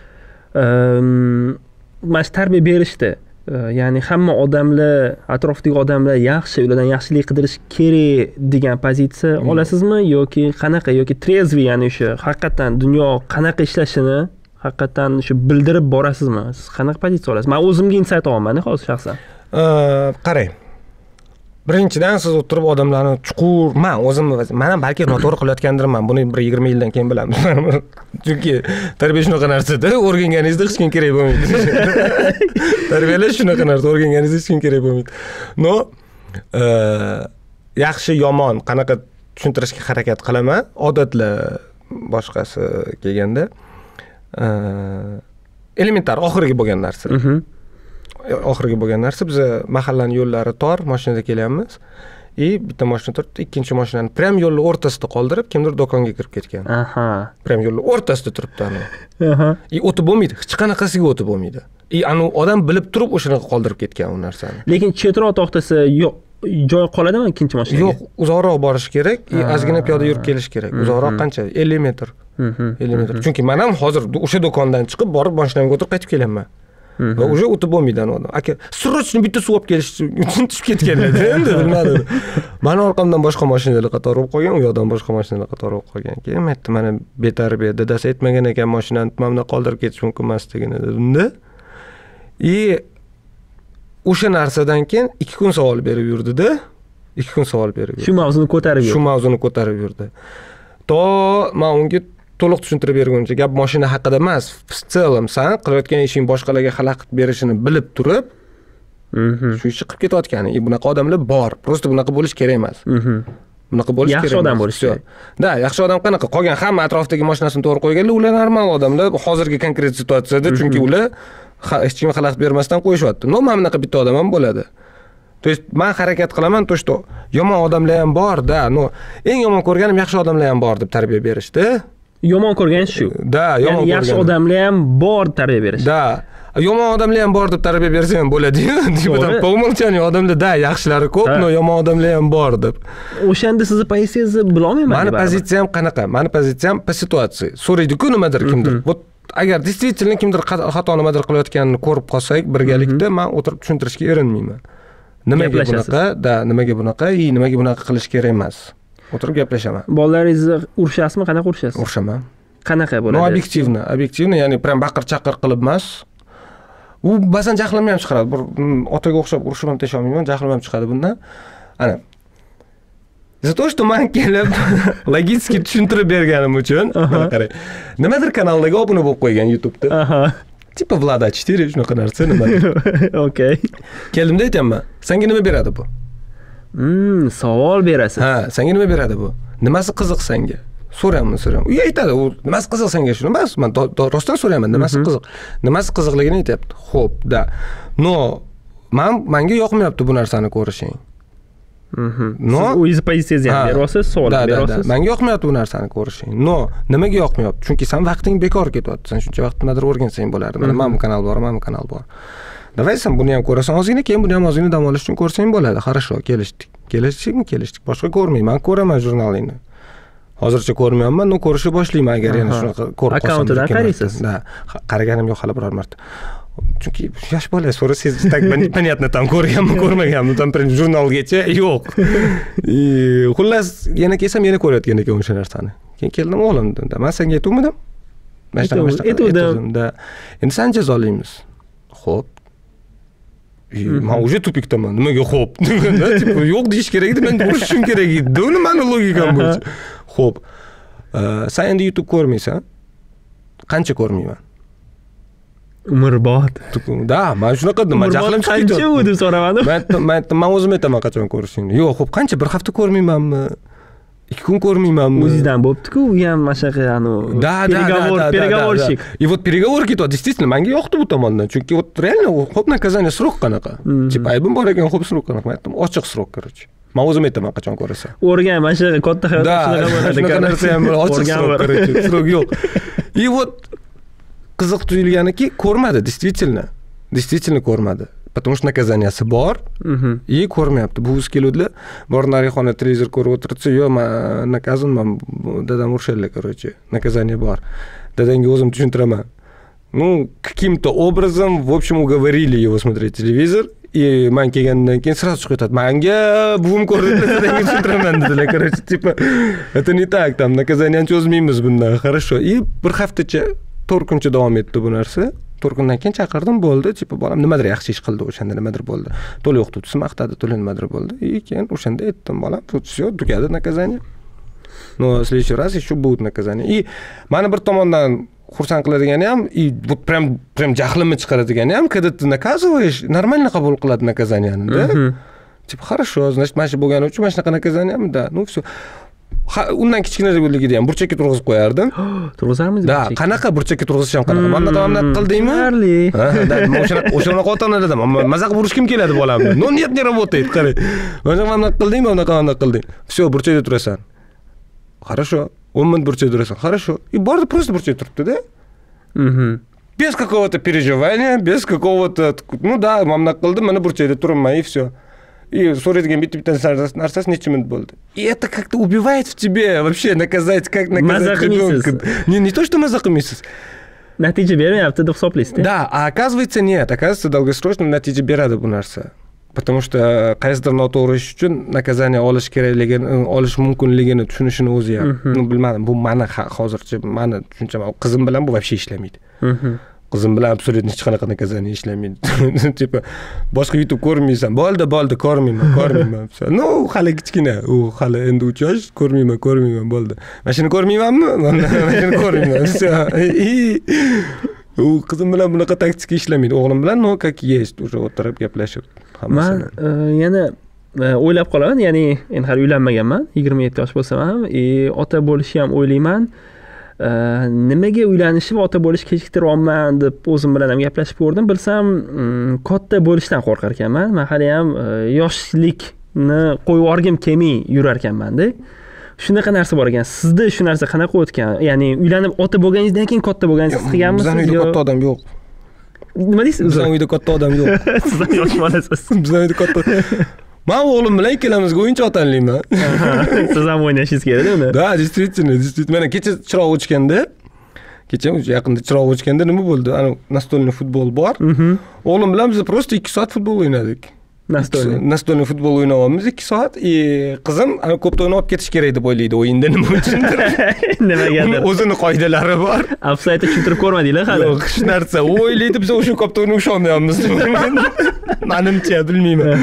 Mana tarbiya berishdi. Ya'ni hamma odamlar, atrofdagi odamlar yaxshi, ulardan yaxshilik qidirish kerak degan pozitsiya olasizmi yoki qanaqa, yoki trezvi, ya'ni o'sha haqiqatan dunyo qanaqa ishlashini haqiqatan o'sha bildirib borasizmi? Siz qanaqa pozitsiya olasiz? Men o'zimga insight olaman hozir shaxsan. Qarang. Birinchidan siz o'tirib odamlarni chuqur, men ham balki noto'g'ri qilayotgandirman. Buni bir 20 yildan keyin bilamiz. Chunki tarbiya shunaqa narsa-da, o'rganganingizda hech kim kerak bo'lmaydi. Tarbiyalash shunaqa narsa, o'rganganingizda hech kim kerak bo'lmaydi. No, yaxshi yomon qanaqa tushuntirishga harakat qilaman, odatlar boshqasi kelganda elementar oxirgi bo'lgan narsa. Oxirgi bo'lgan narsa, biz mahallaning yo'llari tor, mashinada kelyapmiz. Bitta mashina turibdi, ikkinchi mashinani prям yo'lning o'rtasida qoldirib, kimdir do'konga kirib ketgan. Prям yo'lning o'rtasida turibdi ana. O'tib bo'lmaydi, hech qanaqasiga o'tib bo'lmaydi. Anu odam bilib turib o'shanaqa qoldirib ketgan u narsani. Lekin chetroq to'xtasa, yo'q, joy qoladimi ikkinchi mashinaga? Yo'q, uzoqroq borish kerak, ozgina piyoda yurib kelish kerak. Uzoqroq qancha? 50 metr. 50 metr. Chunki men ham hozir o'sha do'kondan chiqib borib mashinamga o'tirib qaytib kelaman. Va уже o'tib bo'lmaydi odam. Aka, srochni bitta suv olib kelish uchun tushib ketgan edi. Endi bilmadim. Meni orqamdan boshqa mashinalar qatori bo'lib qolgan, u yoqdan boshqa mashinalar qatori bo'lib qolgan. Keyin aytdi, mana betarbiya, dadasi aytmagan ekan mashinani mana qoldirib ketish mumkin emasligini dedi. O'sha narsadan keyin 2 kun savol berib yurdi-da. 2 kun savol berib yurdi. Shu mavzuni ko'tarib yurdi. To men unga to'liq tushuntirib berguncha gap mashina haqida emas, в целом san qilayotgan ishing boshqalarga xalaqit berishini bilib turib, shu ishni qilib ketayotgani. Bunaqa odamlar bor. Prosta bunaqa bo'lish kerak emas. Bunaqa bo'lish kerak. Yaxshi odam bo'lish kerak. Da, yaxshi odam qanaqa? Qolgan hamma atrofdagi mashinasini to'g'ri qo'yganlar, ular normal odamlar hozirgi konkret situatsiyada, chunki ular hech kimga xalaqit bermasdan qo'yishyapti. No, mana bunaqa bitta odam ham bo'ladi. То есть men harakat qilaman, to что yomon odamlar ham bor-da. No, eng yomon ko'rganim yaxshi odamlar ham bor deb tarbiya berishdi. Yomon ko'rgan shu. Da, yomon ko'rgan. Yaxshi odamlar ham bor tarbiya berish. Da. Yomon odamlar ham bor deb tarbiya bersa ham bo'ladi-yu. Demak, по умолчанию odamlar da yaxshilari ko'p, no yomon odamlar ham bor deb. O'shanda sizni pozitsiyangizni bila olmayman. Meni pozitsiyam qanaqa? Meni pozitsiyam по ситуации. So'raydi-ku nimadir kimdir. Вот agar действительно kimdir xato nimadir qilayotganini ko'rib qolsak, birgalikda men o'tirib tushuntirishga erinmayman. Nimaga bunaqa, nimaga bunaqa qilish kerak emas. O'tirib gaplashaman. Bolalaringizni urishasizmi? Qanaqa urishasiz? Urishaman. Qanaqa bo'ladi? No, obyektivno, ya'ni prям baqir-chaqir qilib emas. U ba'zan jahlimni ham chiqaradi. Bir otaga o'xshab urishib ham tasha olmayman, jahlim ham chiqadi bundan. Ana. За то, что men kelib logически tushuntirib berganim uchun, mana qarang. Nimadir kanalga obuna bo'lib qo'ygan YouTube'da. Tipa Vlada 4 shunaqa narsa nima? Okay. Keldimda aytaman. Senga nima beradi bu? Savol berasiz. Ha, senga nima beradi bu? Nimasi qiziq senga? so'rayman. U aytadi, u nimasi qiziq senga shuni emas. Men rostdan so'rayman, nimasi qiziq? Nimasi qiziqligini aytyapti. Xo'p, no, menga yoqmayapti bu narsani ko'rishing. Siz o'zingiz pozitsiyangizni ham beryapsiz, savol beryapsiz. Menga yoqmayapti bu narsani ko'rishing. No, nimaga yoqmayapti? Chunki sen vaqting bekor ketyapti. Sen shuncha vaqt nimadir o'rgansang bo'lardi. Mana bu kanal bor. Davay sen buni ham ko'rasan ozgina, keyin buni ham ozgina dam olish uchun ko'rsang bo'ladi. Хорошо, kelishdik. Boshqa ko'rmayman, ko'raman jurnalingni. Hozircha ko'rmayapman, no ko'rishni boshlayman agar yana shunaqa ko'rib qolsam. Akkauntidan qaraysiz? Qaraganim yo'q hali biror marta. Chunki yosh bola so'rasangiz, tak понятно там ko'rmaganmi, там print jurnalgacha yo'q. Xullas, yana kelsam yana ko'rayotgan ekan o'sha narsani. Keyin keldim o'g'lim, men senga aytuvmidim? Aytuvdim. Endi sen jazolaymiz. Xo'p. Men уже tupikdaman. Nimaga xo'p? Yo'q deyish kerak edi, men urishim kerak edi. Buni meni logikam bo'yicha. Xo'p. Sen endi YouTube ko'rmaysan? Qancha ko'rmayman? Umrbod. Da, men shunaqa dedim, men jahlim chiqib ketdi. Qancha u deb so'ramadim. Men o'zim aytaman qachon ko'rishingni. Yo'q, xo'p, qancha bir hafta ko'rmaymanmi? 2 kun ko'rmaymanmi? O'zingizdan bo'pti-ku, u ham mashaqqa переговорщик. И вот переговор ketyapti, действительно, menga yoqdi bu tomondan. Chunki вот реально xo'p naказание срок qanaqa. Типа aybim bor ekan, xo'p срок qanaqa. Men aytdim, ochiq срок, короче. Men o'zim aytaman qachon ko'rasan. O'rgan, mashaqqa katta hayotda shunaqa bo'ladi. Shunaqa narsa ham ochiq срок, короче. Срок yo'q. И вот qiziq tuyulganiki, ko'rmadi, действительно ko'rmadi. Потому что наказанияsi bor, и ko'rmayapti. Bu keluvdilar, bor narixona televizor ko'rib o'tirsa, "Yo'q, men naказанman, dadam urishadilar, короче. Наказание bor." Dadamga o'zim tushuntiraman. Ну, каким-то образом, в общем, уговорили его смотреть телевизор, и men kelgandan keyin сразу chiqib ketadi. Menga buvim ko'rdi, dadamga tushuntiraman dedilar, короче, типа, это не так, там наказание cho'zmaymiz bundan. Хорошо. И bir haftacha 4 kuncha davom etdi bu narsa. 4 kundan keyin chaqirdim, bo'ldi, tipa bolam nimadir yaxshi ish qildi, o'shanda nimadir bo'ldi. To'la o'qituvchisi maqtadi, to'la nimadir bo'ldi. И keyin o'shanda aytdim, bolam, всё, tugadi наказание. Но в следующий раз еще будет наказание. И meni bir tomondan xursand qiladigani ham, и вот прям jahlimni chiqaradigani ham, когда ты наказываешь, нормально qabul qiladi наказаниeni, да? Типа, хорошо, значит, mana shu bo'lgani uchun mana shunaqa наказанием, да. Ну всё. Undan kichkina bo'lligida ham burchakka turg'izib qo'yardim. Turg'izamiz? Da, qanaqa burchakka turg'izish ham qanaqa? Mana qanaqa qildingmi? O'shanaqa ota-ona dedim. Maza qilib urish kim keladi bolamni? No, нет, не работает, qarang. Mana qildingmi, mana qilding. Всё, burchakda turasan. Хорошо. 10 minut burchakda turasan. Хорошо. И bordi, просто burchakda turibdi-da. Без какого-то переживания, без какого-то, ну да, mana qildim, mana burchakda turibman, и всё. И so'raydigan bitta narsasi necha minut bo'ldi. И это как-то убивает в тебе вообще наказать, как наказать ребенка. Не то, что maza qilmaysiz. Natija bermayapti deb hisoblaysiz-da? Да, а оказывается нет. Оказывается, долгосрочно natija beradi bu narsa. Потому что qaysidir noto'g'ri ish uchun naказание olish kerakligini, olish mumkinligini tushunishini o'zi ham. Ну, bilmadim, bu meni hozircha meni tushuncham, qizim bilan bu вообще ishlamaydi. Qizim bilan absolutно hech qanaqa naказание ishlamaydi. Tipa, boshqa YouTube ko'rmaysan. Bo'ldi, ko'rmayman. No, hali kichkina, u hali endi 3 yosh, ko'rmayman, bo'ldi. Mana shuni ko'rmaymanmi? Mana shuni ko'rmayman. U qizim bilan bunaqa taktika ishlamaydi. O'g'lim bilan no, как есть, уже o'tirib gaplashib hammasini. Men yana o'ylab qolaman, ya'ni endi hali uylanmaganman, 27 yosh bo'lsam ham, ota bo'lishni ham o'ylayman. Nimaga uylanishni va ota bo'lishni kechiktiryapman deb o'zim bilan ham gaplashib ko'rdim. Bilsam, katta bo'lishdan qo'rqar ekanman. Men hali ham yoshlikni qo'yib yuborgim kelmay yurar ekanman-da. Shunaqa narsa bor ekan. Sizda shu narsa qanaqa o'tgan? Ya'ni uylanib ota bo'lganingizdan keyin katta bo'lganingizni qilganmisiz? Bizning uyda katta odam yo'q. Nima deysiz? Bizning uyda katta odam yo'q. Siz yosh bolasiz. Bizning uyda katta. Men o'g'lim bilan ikkalamizga o'yinchoq tanlayman. Siz ham o'ynashingiz kerak uni. Da, действительно. Mana kecha chiroq o'chganda, yaqinda chiroq o'chganda nima bo'ldi? Ana настольный futbol bor. O'g'lim bilan biz просто 2 soat futbol o'ynadik. Настольный futbol o'ynayapmiz 2 soat. Qizim ana ko'pda o'ynab ketish kerak deb o'ylaydi o'yinda, nima uchundir. Nimagadir. O'zining qoidalari bor. Offsaytni tushuntirib ko'rmadinglar hali. Yo'q, hech narsa. U o'ylaydi, biz o'sha ko'pda o'ynab olmayapmiz. Menimcha bilmayman.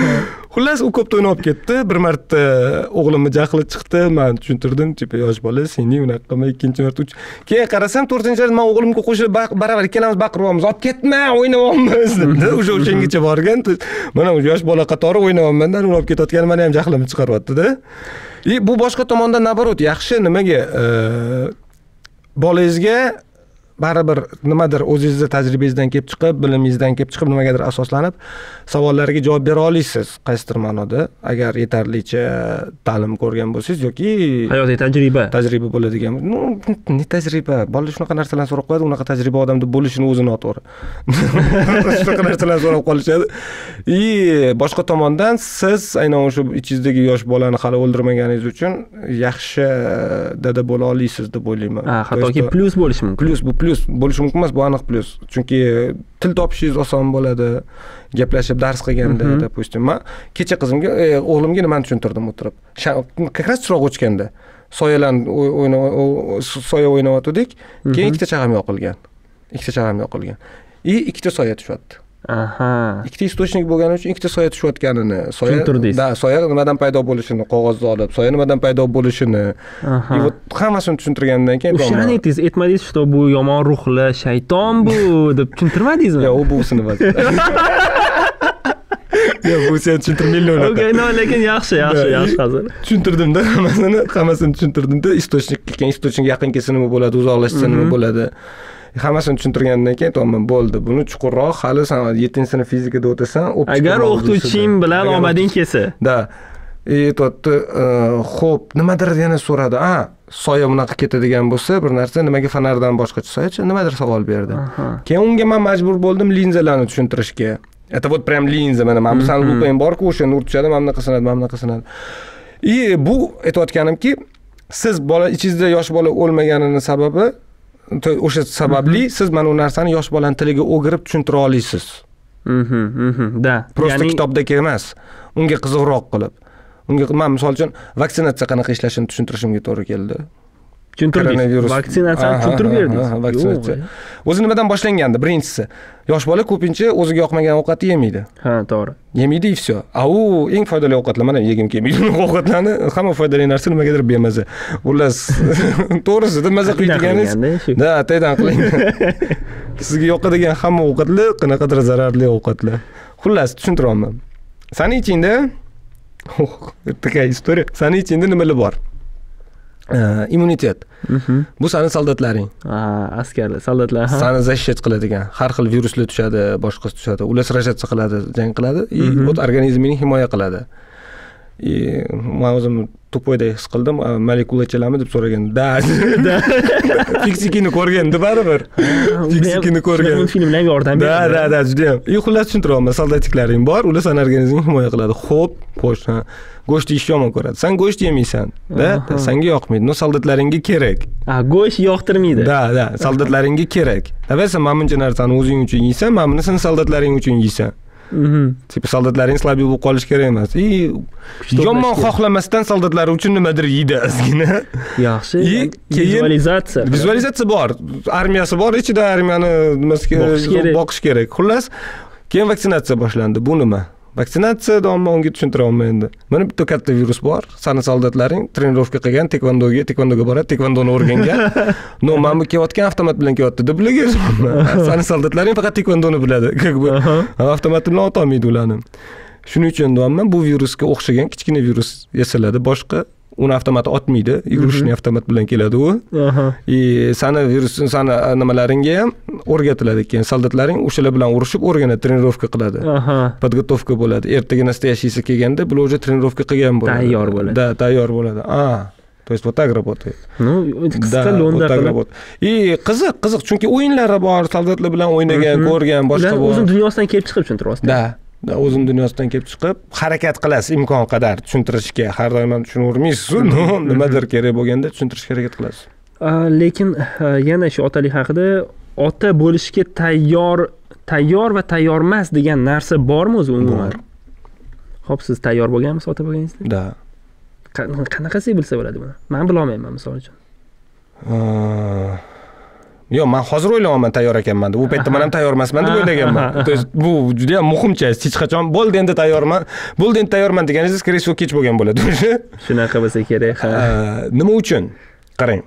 Xullas, u ko'p o'ynab ketdi. Bir marta o'g'limni jahli chiqdi, men tushuntirdim, tipa yosh bola, sening unaqa qilma, ikkinchi marta keyin qarasam, 4-marta men o'g'limga qo'shilib baravar ikkalamiz baqiryapmiz. Olib ketma, o'ynayapmiz debdi. O'shangacha borgan. Mana yosh bola qatori o'ynayapman-da, olib ketayotgani meni ham jahlimni chiqaryapti-da. Bu boshqa tomondan nabarot yaxshi, nimaga bolangizga baribir nimadir o'zingizning tajribangizdan kelib chiqib, bilimingizdan kelib chiqib, nimagadir asoslanib savollarga javob bera olasiz, qaysidir ma'noda, agar yetarlicha ta'lim ko'rgan bo'lsangiz yoki hayotiy tajriba bo'ladigan. Ne tajriba? Bolalar shunaqa narsalarni so'rab qo'yadi, unaqa tajriba odamda bo'lishini o'zi noto'g'ri. Shunaqa narsalarni so'rab qolishadi. Boshqa tomondan siz aynan o'sha ichingizdagi yosh bolani hali o'ldirmaganingiz uchun yaxshi dada bo'la olasiz deb o'ylayman. Hattoki plus bo'lishi mumkin. Plus bo'lishi mumkin emas, bu aniq plus. Chunki til topishingiz oson bo'ladi, gaplashib dars qilganda, допустим, men kecha qizimga, o'g'limga nimani tushuntirdim o'tirib. Как раз chiroq o'chganda soyalarni soya o'ynayotgandik, keyin ikkita chag'am yoqilgan. Ikkita soya tushyapti. Ikkita istochnik bo'lgani uchun ikkita soya tushayotganini, soya nimadan paydo bo'lishini, qog'ozda olib, soya nimadan paydo bo'lishini, hammasini tushuntirgandan keyin o'shani aytmadingiz, что bu yomon ruhli shayton bu deb tushuntirmadingizmi? Yo'q, u buvsini bas. Yo'q, bu sen tushuntirmaylar unaqa. Okey, lekin yaxshi hozir. Tushuntirdim-da, hammasini tushuntirdim-da, istochnik yaqin kelsa nima bo'ladi, uzoqlashsa nima bo'ladi. Hammasini tushuntirgandan keyin to'g'ri bo'ldi. Buni chuqurroq hali sen 7-sinf fizikada o'tasan, agar o'qituvching bilan omading kelsa. Da. Xo'p, nimadir yana so'radi. Soya bunaqa ketadigan bo'lsa, bir narsa nimaga fonardan boshqacha soyachi, nimadir savol berdi. Keyin unga men majbur bo'ldim linzalarni tushuntirishga. Это вот прям linza, mana men san lupam bor-ku, o'sha nur tushadi, mana bunaqa sinadi. Bu aytayotganimki, siz bola ichingizda yosh bola o'lmaganini sababi o'sha sababli siz mana u narsani yosh bolaning tiliga o'girib tushuntira olasiz. Da. Prosta kitobdagi emas, unga qiziqroq qilib. Men misol uchun vaksinatsiya qanaqa ishlashini tushuntirishimga to'g'ri keldi. Tushuntirdingiz. Vaksinatsiyani tushuntirib berdingiz. Vaksinatsiya. O'zi nimadan boshlangandi? Birinchisi, yosh bola ko'pincha o'ziga yoqmagan ovqatni yemaydi. To'g'ri. Yemaydi и всё. U eng foydali ovqatlar, mana yegim kelmaydi ovqatlarni, hamma foydali narsa nimagadir bemaza. Xullas, to'g'risida maza qiladiganingiz. Da, taydan qiling. Sizga yoqadigan hamma ovqatlar qanaqadir zararli ovqatlar. Xullas, tushuntiryapman. Sani ichingda такая история. Sani ichingda nimalar bor? Immunitet. Bu sani soldatlaring. Askarlar, soldatlar. Sani защищать qiladigan, har xil viruslar tushadi, boshqa tushadi. Ular sражаться qiladi, jang qiladi, organizmini himoya qiladi. Men o'zim to'poyday his qildim, molekulachalarmi deb so'ragan. Da. Fiksikini ko'rganda baribir. Fiksikini ko'rgan. Filmlarga yordam beradi. Da, juda ham. Xullas tushuntiryapman, soldatliklaring bor, ular sani organizmingni himoya qiladi. Xo'p, xo'sh. Go'sht yeyishni yomon ko'radi. Sen go'sht yemaysan, da? Senga yoqmaydi. No soldatlaringga kerak. Go'sht yoqtirmaydi. Da, soldatlaringga kerak. Davaysan, men buncha narsani o'zing uchun yeysan, men buni sen soldatlaring uchun yeysan. Tipa soldatlaring slabiy bo'lib qolish kerak emas. Yomon xohlamasdan soldatlar uchun nimadir yeydi ozgina. Yaxshi. Vizualizatsiya bor. Armiyasi bor, ichida armiyani boqish kerak. Xullas, keyin vaksinatsiya boshlandi. Bu nima? Vaksinatsiya davomida unga tushuntiryapman endi. Mana bitta katta virus bor. Sani soldatlaring trenirovka qilgan, tekvandoga boradi, tekvandoni o'rgangan. No, men bu kelayotgan avtomat bilan kelyapti deb bilagan. Sani soldatlaring faqat tekvandoni biladi. Avtomat bilan otolmaydi ularni. Shuning uchun deyapman, bu virusga o'xshagan kichkina virus yasaladi, boshqa uni avtomat otmaydi, yugurishni avtomat bilan keladi u. Sani virusni sani nimalaringga ham o'rgatiladi, keyin soldatlaring o'shalar bilan urushib o'rganadi, trenirovka qiladi. Podgotovka bo'ladi. Ertaga nastoящийsi kelganda bular уже trenirovka qilgan bo'ladi. Tayyor bo'ladi. Da, tayyor bo'ladi. То есть вот так работает. Qisqa lo'nda qilib. Qiziq, chunki o'yinlari bor, soldatlar bilan o'ynagan, ko'rgan, boshqa bor. O'zim dunyosidan kelib chiqib tushuntiryapsiz. Da, o'zim dunyosidan kelib chiqib, harakat qilasiz imkon qadar tushuntirishga. Har doim ham tushunavermaysiz, nimadir kerak bo'lganda tushuntirishga harakat qilasiz. Lekin yana shu otalik haqida, ota bo'lishga tayyor va tayyormas degan narsa bormi o'zi umuman? Xo'p, siz tayyor bo'lganmisiz ota bo'lganingizda? Da. Qanaqasi bilsa bo'ladi buni? Men bila olmayman misol uchun. Yo'q, men hozir o'ylayapman tayyor ekanman deb. U paytda men ham tayyor emasman deb o'ylaganman. To есть bu juda ham muhim часть. Hech qachon bo'ldi endi tayyorman. Bo'ldi endi tayyorman deganingiz, скорее всего, kech bo'lgan bo'ladi. Shunaqa bo'lsa kerak. Nima uchun? Qarang.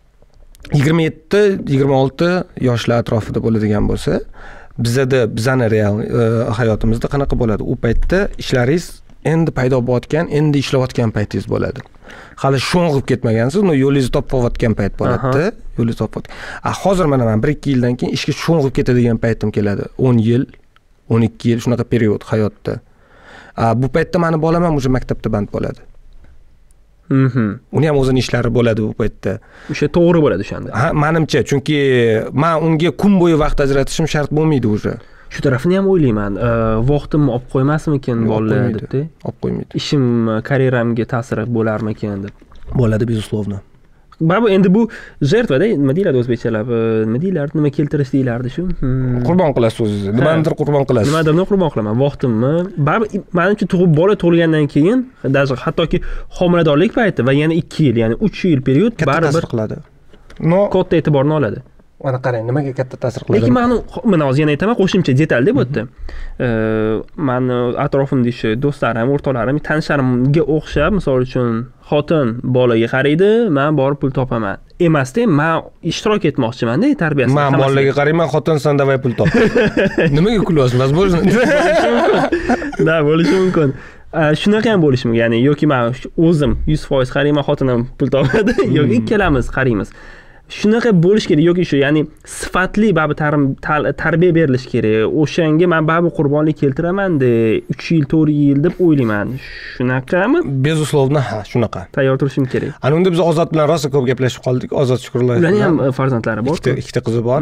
27-26 yoshlar atrofida bo'ladigan bo'lsa, bizani real hayotimizda qanaqa bo'ladi? U paytda ishlaringiz endi paydo bo'layotgan, endi ishlayotgan paytingiz bo'ladi. Hali sho'ng'ib ketmagansiz, yo'lingizni topayotgan payt bo'ladi-da, yo'lingizni topayotgan. Hozir mana men 1-2 yildan keyin ishga sho'ng'ib ketadigan paytim keladi. 10 yil, 12 yil shunaqa period hayotda. Bu paytda meni bolam ham o'sha maktabda band bo'ladi. Uni ham o'zini ishlari bo'ladi bu paytda. O'sha to'g'ri bo'ladi o'shanda. Ha, menimcha, chunki men unga kun bo'yi vaqt ajratishim shart bo'lmaydi o'sha. Shu tarafini ham o'ylayman. Vaqtimni olib qo'ymasmikin bolalar deb-da. Olib qo'ymaydi. Ishim, karyeramga ta'sir bo'larmikin deb. Bo'ladi, безусловно. Babu endi bu jертва-da, nima deyiladi o'zbekchalab? Nima deyiladi? Nima keltirish deyiladi shu? Qurbon qilasiz o'zingizni. Nimanidir qurbon qilasiz. Nimadirni qurbon qilaman, vaqtimni. Babu menimcha bola tug'ilgandan keyin, hattoki homiladorlik payti va yana 2 yil, ya'ni 3 yil period baribir qiladi. Katta e'tiborni oladi. Mana qarang, nimaga katta ta'sir qiladi? Lekin men hozir yana aytaman, qo'shimcha detalda bu yerda. Meni atrofimda shu do'stlarim, o'rtoqlarim, tanishlarimga o'xshab, misol uchun xotin bolaga qaraydi, men borib pul topaman. Emasda, men ishtirok etmoqchiman-da tarbiyasida. Men bolaga qarayman, xotinsan davay pul top. Nimaga kulyapsiz? Da, bo'lishi mumkin. Shunaqa ham bo'lishi mumkin. Ya'ni yoki men o'zim 100% qarayman, xotinim pul topadi, yoki ikkalamiz qaraymiz. Shunaqa bo'lish kerak yoki shu, ya'ni sifatli tarbiya berilish kerak. O'shanga men baribir qurbonlik keltiraman-da, 3 yil, 4 yil deb o'ylayman. Shunaqami? Безусловно, ha, shunaqa. Tayyor turishim kerak. Ana unda biz Ozod bilan rosa ko'p gaplashib qoldik. Ozod Shukurlayev. Ularning ham farzandlari bor. Ikkita qizi bor.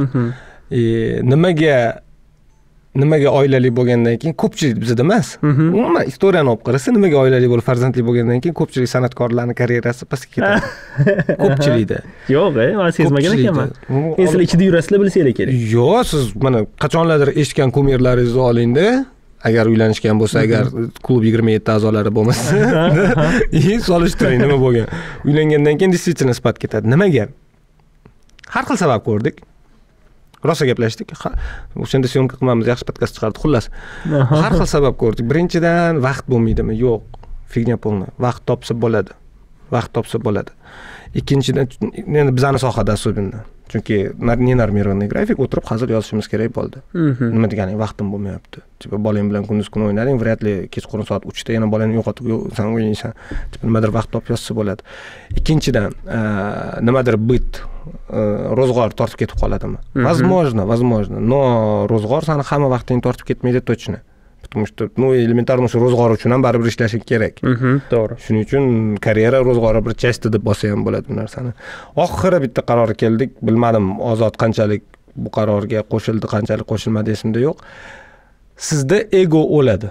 Nimaga oilali bo'lgandan keyin ko'pchilik bizda emas. Umuman istoriyani olib qarasa, nimaga oilali bo'lib farzandli bo'lgandan keyin ko'pchilik san'atkorlarning karyerasi pastga ketadi. Ko'pchilikda. Yo'q, men sezmagan ekanman. Sizlar ichida yurasizlar, bilsanglar kerak. Yo'q, siz mana qachonlardir eshitgan kumirlaringizni oling-da. Agar uylanishgan bo'lsa, agar klub 27 a'zolari bo'lmasa, solishtiring nima bo'lgan. Uylangandan keyin действительно sifat ketadi. Nimaga? Har xil sabab ko'rdik. Rosa gaplashdik. O'shanda syomka qilmamiz, yaxshi podkast chiqardik. Xullas, har xil sabab ko'rdik. Birinchidan vaqt bo'lmaydimi? Yo'q, figня полная. Vaqt topsa bo'ladi. Ikkinchidan, endi bizning sohada особенно. Chunki nenarmirованный grafik o'tirib hazil yozishimiz kerak bo'ldi. Nima deganing, vaqtim bo'lmayapti. Tipa bolang bilan kunduz kun o'ynading, вряд ли kechqurun soat 3 da yana bolani yo'qotib san o'ynaysan. Tipa nimadir vaqt topib yozsa bo'ladi. Ikkinchidan, nimadir bit ro'zg'or tortib ketib qoladimi? Возможно, но ro'zg'or seni hamma vaqtingni tortib ketmaydi точно. Потому что, элементарно shu ro'zg'or uchun ham baribir ishlashing kerak. To'g'ri. Shuning uchun karyera ro'zg'ori bir часть deb bo'lsa ham bo'ladi bu narsani. Oxiri bitta qarorga keldik. Bilmadim, Ozod qanchalik bu qarorga qo'shildi, qanchalik qo'shilmadi esimda yo'q. Sizda ego o'ladi.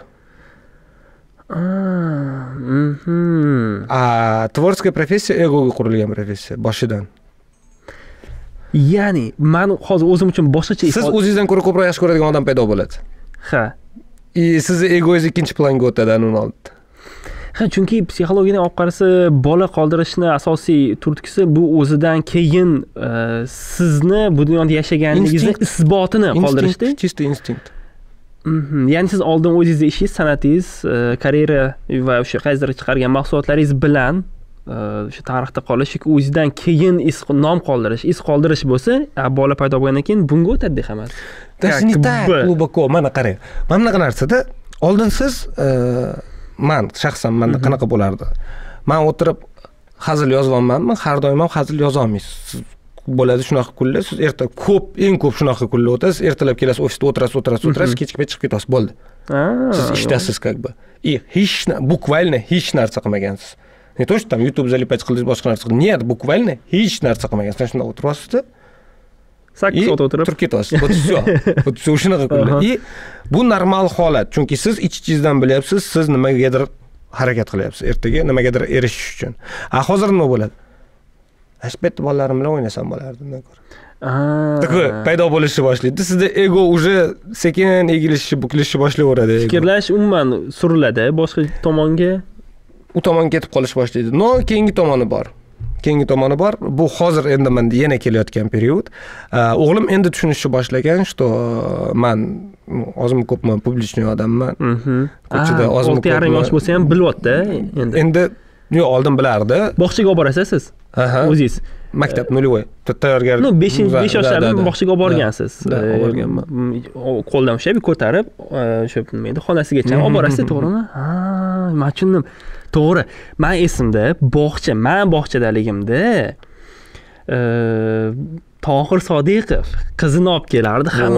Tvorskая professiya egoga qurilgan professiya boshidan. Ya'ni, men hozir o'zim uchun boshqacha siz o'zingizdan ko'ra ko'proq yaxshi ko'radigan odam paydo bo'ladi. Ha. Sizni egoingiz ikkinchi planga o'tadi uni oldida. Ha, chunki psixologiyadan olib qarasa, bola qoldirishni asosiy turtkisi bu o'zidan keyin sizni bu dunyoda yashaganligingizni isbotini qoldirishda. Чисто instinkt. Ya'ni siz oldin o'zingizni ishingiz, sanatingiz, karyera va o'sha qaysidir chiqargan mahsulotlaringiz bilan shu tarixda qolish yoki o'zidan keyin nom qoldirish, iz qoldirish bo'lsa, bola paydo bo'lgandan keyin bunga o'tadi hammasi. Даже не так глубоко. Mana qarang. Mana bunaqa narsada oldin siz men shaxsan menda qanaqa bo'lardi? Men o'tirib hazil yozyapmanmi? Har doim ham hazil yoza olmaysiz. Bo'ladi shunaqa kunlar, siz eng ko'p shunaqa kunlar o'tasiz, ertalab kelasiz, ofisda o'tirasiz, kechga payt chiqib ketasiz, bo'ldi. Siz ishdasiz как бы. И буквально hech narsa qilmagansiz. Не то, что там YouTube залипать qildingiz, boshqa narsa qildingiz. Нет, bukvalno hech narsa qilmagansiz. Shunda o'tirasizda. 8 soat o'tirib turib ketasiz. Вот всё shunaqa kunlar. И bu normal holat. Chunki siz ichingizdan bilyapsiz, siz nimagadir harakat qilyapsiz ertaga nimagadir erishish uchun. Hozir nima bo'ladi? Ashpet bolalarim bilan o'ynasam bo'lardi undan ko'ra. Такой paydo bo'lishni boshlaydi. Sizda ego уже sekin egilishni, bukilishni boshlayveradi. Fikrlash umuman suriladi boshqa tomonga. U tomon ketib qolish boshlaydi. No, keyingi tomoni bor. keyingi tomoni bor. Bu hozir endi menda yana kelayotgan period. O'g'lim endi tushunishni boshlagan, что men ozmi ko'pmi publichniy odamman. Ko'chada ozmi ko'pmi. 6,5 yosh bo'lsa ham bilyapti endi. Endi oldin bilardi. Bog'chaga olib borasiz siz? O'zingiz. Maktab nolvoy. Tayyorgarlik. No, 5 yoshlardan bog'chaga olib borgansiz. Olib borganman. Qo'ldan ushlab ko'tarib, o'sha nima edi, xonasigacha olib borasiz, to'g'rimi? Ha, men tushundim. To'g'ri. Men esimda men bog'chadaligimda Tohir Sodiqov qizini olib kelardi. Hamma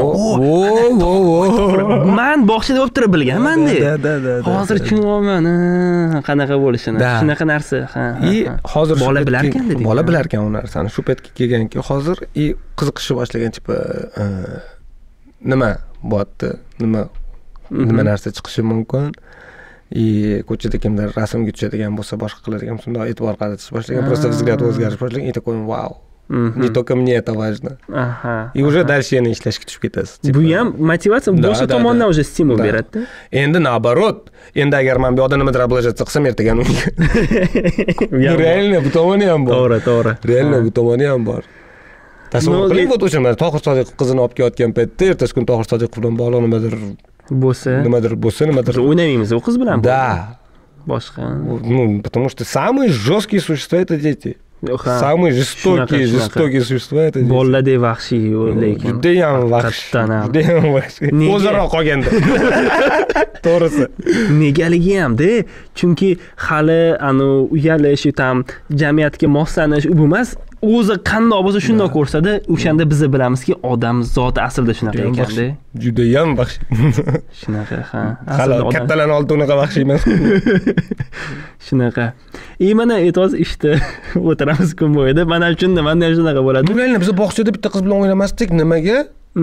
men bog'chada bo'lib turib bilganman-da. Hozir tushunyapman qanaqa bo'lishini. Shunaqa narsa. Hozir bola bilar ekan dedi. Bola bilar ekan u narsani. Shu paytga kelganki, hozir qiziqishni boshlagan tipi nima bo'lyapti? Nima narsa chiqishi mumkin? Ko'chada kimdir rasmga tushadigan bo'lsa, boshqa qiladigan bo'lsa, e'tibor qaratish boshlagan. Просто взгляд o'zgarish boshlagan. И такой вау. Не только мне это важно. И уже дальше yana ishlashga tushib ketasiz. Bu ham motivatsiya boshqa tomondan уже stimul beradi-da. Endi naоборот. Endi agar men bu yoqda nimadir oblajatsiya qilsam, ertaga unga. Реально bu tomoni ham bor. To'g'ri. Реально bu tomoni ham bor. Tasavvur qiling, bu o'sha Tohir Sodiqov qizini olib kelayotgan paytda ertasi kun Tohir Sodiqov bilan bog'liq nimadir o'ynamaymiz u qiz bilan. Да. Boshqa. Ну, потому что самые жесткие существа это дети. Самые жестокие существа это дети. Boladek vahshiy lekin. Judayam vahshiy. O'zaro qolganda. To'g'risi. Negaligi ham-da, chunki hali uyalish, jamiyatga moslanish u emas. O'zi qandoq bo'lsa shundoq ko'rsada, o'shanda biz bilamizki, odam zoti aslida shunaqa ekan-da. Judayam vahshiy. Shunaqa, ha. Hali kattalarni oldida unaqa vahshiy emas. Shunaqa. Mana e'tiroz ishda o'tiramiz kun bo'yida. Mana shunda menda shunaqa bo'ladi. Reально biz bog'chada bitta qiz bilan o'ynamasdik. Nimaga?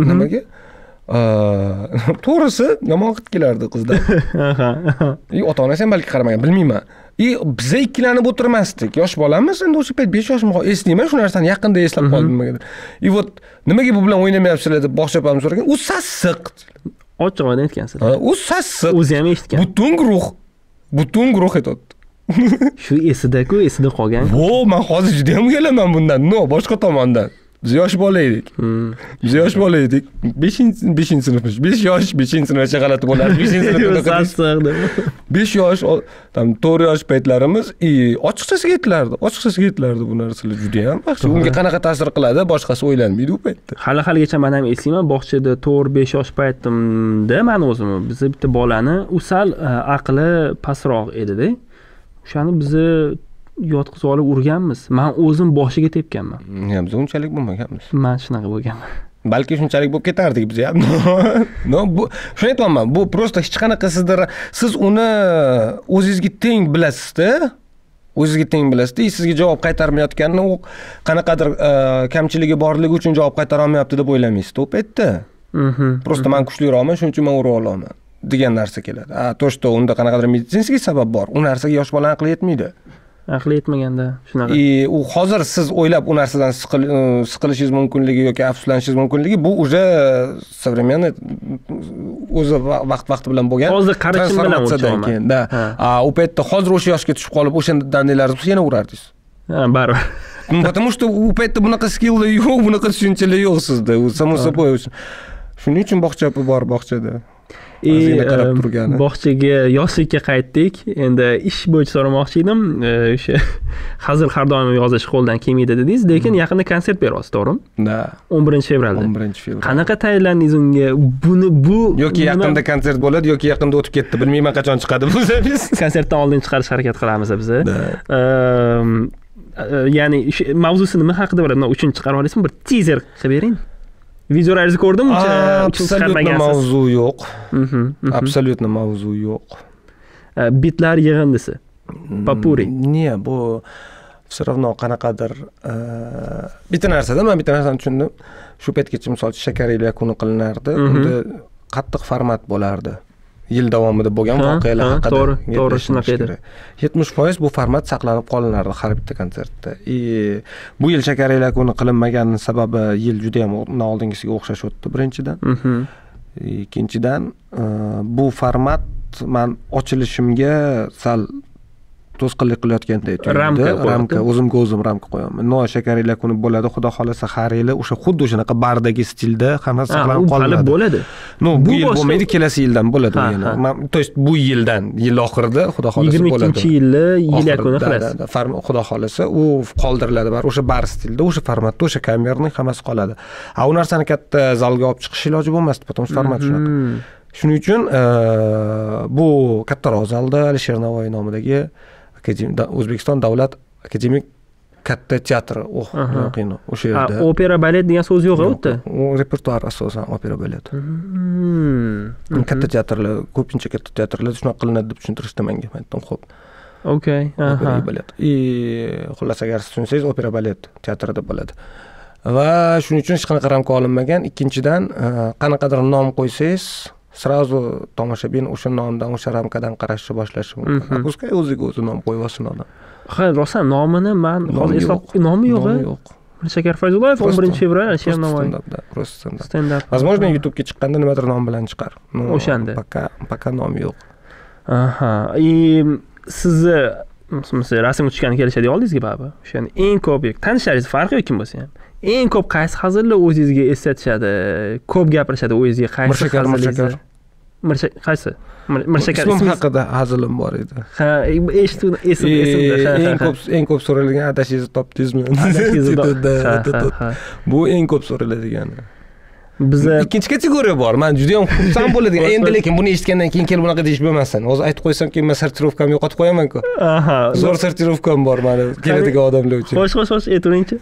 To'g'risi, yomon hid kelardi qizdan. Ota-onasi ham balki qaramagan, bilmayman. Biz ikkilanib o'tirmasdik. Yosh bolamiz, endi o'sha payt 5 yoshim, eslayman shu narsani yaqinda eslab qoldim nimaga. Вот nimaga bu bilan o'ynamayapsizlar deb bog'cha opam so'ragan. U sassiq. Ochiq aytgansiz. U sassiq. O'zi ham eshitgan. Butun guruh aytdi. Shu esida-ku, esida qolgan. Men hozir juda ham uyalaman bundan. Boshqa tomondan. Biz yosh bola edik. 5-sinfmish. 5 yosh, 5-sinfgacha g'alati bo'lardi. 5-sinfda 5 yosh, 4 yosh paytlarimiz ochiqchasiga aytilardi bu narsalar juda ham. Unga qanaqa ta'sir qiladi, boshqasi o'ylanmaydi u paytda. Hali-haligacha men ham eslayman, bog'chada 4-5 yosh paytimda men o'zim bizni bitta bolani sal aqli pastroq edi-da. O'shani bizni yotqizib olib urganmiz. Men o'zim boshiga tepganman. Biz unchalik bo'lmaganmiz. Men shunaqa bo'lganman. Balki shunchalik bo'lib ketardik biz ham. Bu shuni aytmoqman, bu просто hech qanaqa siz uni o'zingizga teng bilasizda. Sizga javob qaytarmayotganini u qanaqadir kamchiligi borligi uchun javob qaytara olmayapti deb o'ylamaysiz u paytda. Просто men kuchliroqman, shuning uchun men ura olaman degan narsa keladi. To что unda qanaqadir meditsinskiy sabab bor. U narsaga yosh bola aqli yetmaydi. Aqli yetmaganda shunaqa. U hozir siz o'ylab u narsadan siqilishingiz mumkinligi yoki afsuslanishingiz mumkinligi bu уже современный o'zi vaqt bilan bo'lgan. Hozir qarashim bilan o'lchaman. U paytda hozir o'sha yoshga tushib qolib o'shandan nelaringiz yana urardingiz. Baribir. Потому что u paytda bunaqa skilllar yo'q, bunaqa tushunchalar yo'q sizda. U samo собой. Shuning uchun bog'cha bor bog'chada. Bog'chaga yoshlikka qaytdik. Endi ish bo'yicha so'ramoqchi edim. O'sha hazil har doim yozish qo'ldan kelmaydi dedingiz, lekin yaqinda konsert beryapsiz, to'g'rimi? Da. 11-fevralda. 11-fevral. Qanaqa tayyorlandingiz unga? Bu yoki yaqinda konsert bo'ladi yoki yaqinda o'tib ketdi. Bilmayman qachon chiqadi bu biz. Konsertdan oldin chiqarish harakat qilamiz biz. Ya'ni mavzusi nima haqida bo'ladi? Uchun chiqarib olasizmi? Bir teaser qilib bering. Videolaringizni ko'rdim, uchun chiqarmagansiz. Mavzu yo'q. Absolyutno mavzu yo'q. Bitlar yig'indisi. Popuri. Ne, bu все равно qanaqadir bitta narsada men bitta narsani tushundim. Shu paytgacha misol uchun Shakariylar yakuni qilinardi. Unda qattiq format bo'lardi. Yil davomida bo'lgan voqealar haqida. To'g'ri, shunaqa edi. 70% bu format saqlanib qolinardi har bitta konsertda. Bu yil Shakariylar yakuni qilinmagani sababi yil juda ham oldingisiga o'xshash o'tdi birinchidan. Ikkinchidan bu format men ochilishimga sal to'sqinlik qilayotgandek tuyuldi. Ramka o'zimga o'zim ramka qo'yaman. No shakarlar kuni bo'ladi, xudo xolasa har yili o'sha xuddi o'shanaqa bardagi stilda hammasi saqlanib qoladi. Bo'ladi. No, bu yil bo'lmaydi, kelasi yildan bo'ladi u yana. To есть bu yil oxirida xudo xolasa bo'ladi. 22-yilda yil yakuni qilasiz. Xudo xolasa u qoldiriladi, o'sha bar stilda, o'sha formatda, o'sha kamerning hammasi qoladi. A u narsani katta zalga olib chiqish iloji bo'lmasdi, потому что format shunaqa. Shuning uchun bu kattaroq zalda Alisher Navoiy nomidagi O'zbekiston davlat akademik katta teatri kino o'sha yerda. Opera balet degan so'z yo'q u yerda. U repertuar asosan opera balet. Katta teatrlar, ko'pincha katta teatrlarda shunaqa qilinadi deb tushuntirishdi menga. Men aytdim, xo'p. Okay. Opera balet. Xullas agar siz tushunsangiz opera balet teatrida bo'ladi. Va shuning uchun hech qanaqa ramka olinmagan. Ikkinchidan, qanaqadir nom qo'ysangiz sразу tomoshabin o'sha nomdan, o'sha ramkadan qarashni boshlashi mumkin. Pускай o'ziga o'zi nom qo'yib olsin odam. Ha, rostdan nomini men hozir eslab nomi yo'q. Mirshakar Fayzullayev 11-fevral Alisher Navoiy. Просто stand-up. Возможно, YouTube'ga chiqqanda nimadir nom bilan chiqar. O'shanda. Пока nom yo'q. Aha. Sizni rasmga tushgani kelishadi oldingizga baribir. O'shani eng ko'p tanishlaringiz farqi yo'q kim bo'lsa ham. Eng ko'p qaysi hazillar o'zingizga eslatishadi? Ko'p gapirishadi o'zingizga qaysi hazillar? Qaysi? Mirshakar ismim haqida hazilim bor edi. Ha, esimda. Eng ko'p so'ralgan adashingizni topdingizmi? Bu eng ko'p so'ralaydigani. Bizda ikkinchi kategoriya bor. Men juda ham xursand bo'ladigan. Endi lekin buni eshitgandan keyin kelib bunaqa deyish bo'lmasin. Hozir aytib qo'ysam, keyin men sortirovkamni yo'qotib qo'yaman-ku. Aha. Zo'r sortirovkam bor meni keladigan odamlar uchun. Xo'sh, aytavering-chi.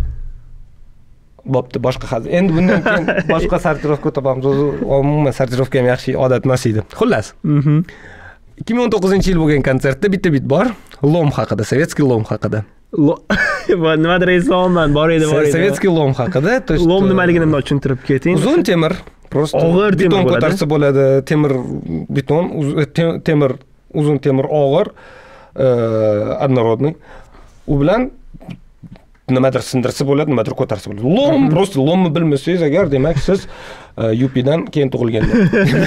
Bo'pti, boshqa hazil. Endi bundan keyin boshqa sortirovka topamiz. O'zi umuman sortirovka ham yaxshi odat emas edi. Xullas. 2019-yil bo'lgan konsertda bitta bit bor. Lom haqida, sovetskiy lom haqida. Nimadir eslolman, bor edi. Sovetskiy lom haqida. Lom nimaligini tushuntirib keting. Uzun temir, просто beton ko'tarsa bo'ladi. Temir, beton, temir, uzun temir og'ir, однородный. U bilan nimadir sindirsa bo'ladi, nimadir ko'tarsa bo'ladi. Lom, просто lomni bilmasangiz agar, demak siz yupidan keyin tug'ilganlar.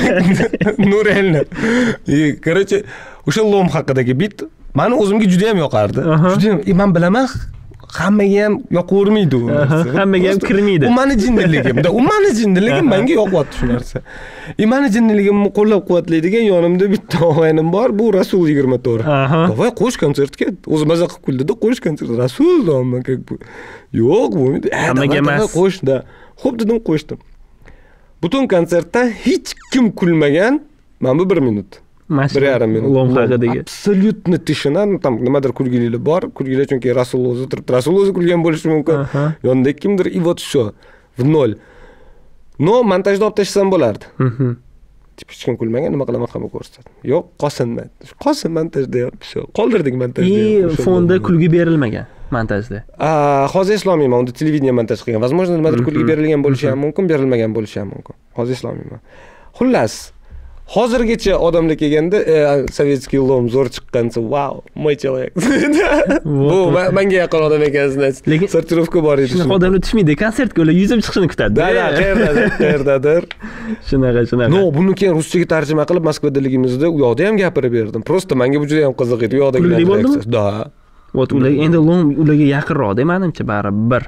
Ну реально. Короче, o'sha lom haqidagi bit meni o'zimga juda ham yoqardi. Juda ham, men bilaman, hammaga ham yoqavermaydi u narsa. Hammaga ham kirmaydi. U meni jinnligimda, menga yoqyapti shu narsa. Meni jinnligimni qo'llab-quvvatlaydigan yonimda bitta og'aynim bor, bu Rasul 24. Davay qo'sh konsertga, o'zi maza qilib kuldida qo'sh konsert. Rasul deyman, как бы. Yo'q, bo'lmaydi. Hammaga emas. Qo'shda. Xo'p dedim, qo'shdim. Butun konsertda hech kim kulmagan, mana bu 1 minut. 1,5 minut. Lom haqidagi. Absolyutno tishina, tam nimadir kulgiliklar bor. Kulgilar chunki Rasul o'zi turibdi. Rasul o'zi kulgan bo'lishi mumkin. Yonda kimdir и вот всё. В ноль. No, montajda olib tashlasham bo'lardi. Hech kim kulmagan, nima qilaman hamma ko'rsatdi. Yo'q, Qosim montajda всё. Qoldirdik montajda. Fonda kulgi berilmagan montajda. Hozir eslolmayman, unda televideniya montaj qilgan. Возможно, nimadir kulgi berilgan bo'lishi ham mumkin, berilmagan bo'lishi ham mumkin. Hozir eslolmayman. Xullas, hozirgacha odamlar kelganda sovetskiy lom zo'r chiqqansa, wow, moy человек. Bu menga yaqin odam ekansiz. Lekin sortirovka bor edi. Shunaqa odamlar tushmaydi, konsertga ular yuzib chiqishini kutadi. Qayerdadir. Shunaqa. No, buni keyin ruschaga tarjima qilib Moskvadaligimizda u yoqda ham gapirib berdim. Просто menga bu juda ham qiziq edi. U yoqdagilar. Da. Вот ular endi lom ularga yaqinroq, menimcha baribir.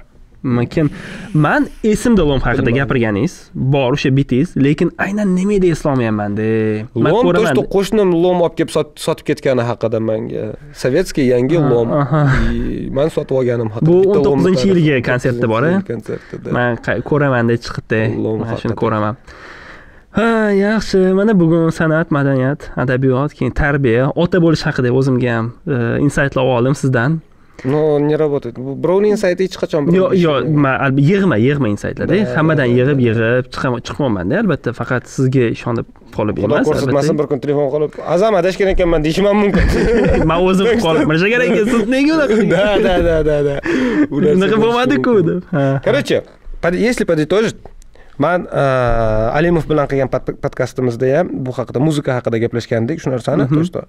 Men esimda lom haqida gapirganingiz bor, o'sha bitingiz, lekin aynan nima edi eslolmayapman-da. Men ko'raman. Qo'shnim lom olib kelib sotib ketgani haqida menga. Sovetskiy yangi lom. Men sotib olganim haqida. Bu 19-yilgi konsertda bor-a? Konsertda. Men ko'raman-da chiqdi. Men shuni ko'raman. Ha, yaxshi. Mana bugun san'at, madaniyat, adabiyot, keyin tarbiya, ota bo'lish haqida o'zimga ham insightlar oldim sizdan. No, не работает. Birovning insighti hech qachon yo'q, men yig'ma insightlarda. Hammadan yig'ib chiqmayman-da, albatta. Faqat sizga ishonib qolib emas. Xudo ko'rsatmasin, bir kun telefon qilib, "Azam adashgan ekanman" deyishim mumkin. Men o'zim qolib, Mirshakar aka, siz nega unaqa? Da. Unaqa bo'lmadi-ku deb. Короче, если подытожить, men Alimov bilan qilgan podkastimizda ham bu haqida, muzika haqida gaplashgandik, shu narsani, то что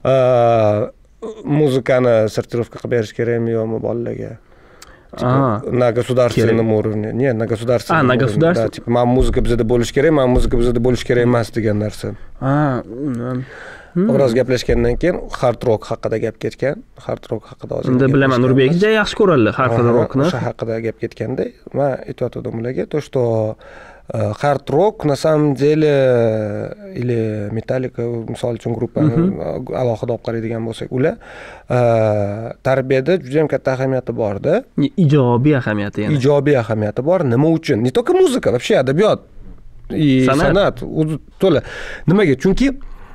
muzikani sortirovka qilib berish kerakmi yo'qmi bolalarga? На государственном уровне. Не, на государственном уровне. На государственном. Типа, men muzika bizda bo'lish kerak, men muzika bizda bo'lish kerak emas degan narsa. biroz gaplashgandan keyin hard rock haqida gap ketgan. Hard rock haqida hozir. Unda bilaman, Nurbek juda yaxshi ko'radilar hard rockni. O'sha haqida gap ketganda, men aytayotgandim ularga, то что hard rock на самом деле или Metallica misol uchun gruppani alohida olib qaraydigan bo'lsak, ular tarbiyada juda ham katta ahamiyati bor-da. Ijobiy ahamiyati yana. Ijobiy ahamiyati bor. Nima uchun? Не только muzika, вообще adabiyot и san'at to'la. Nimaga? Chunki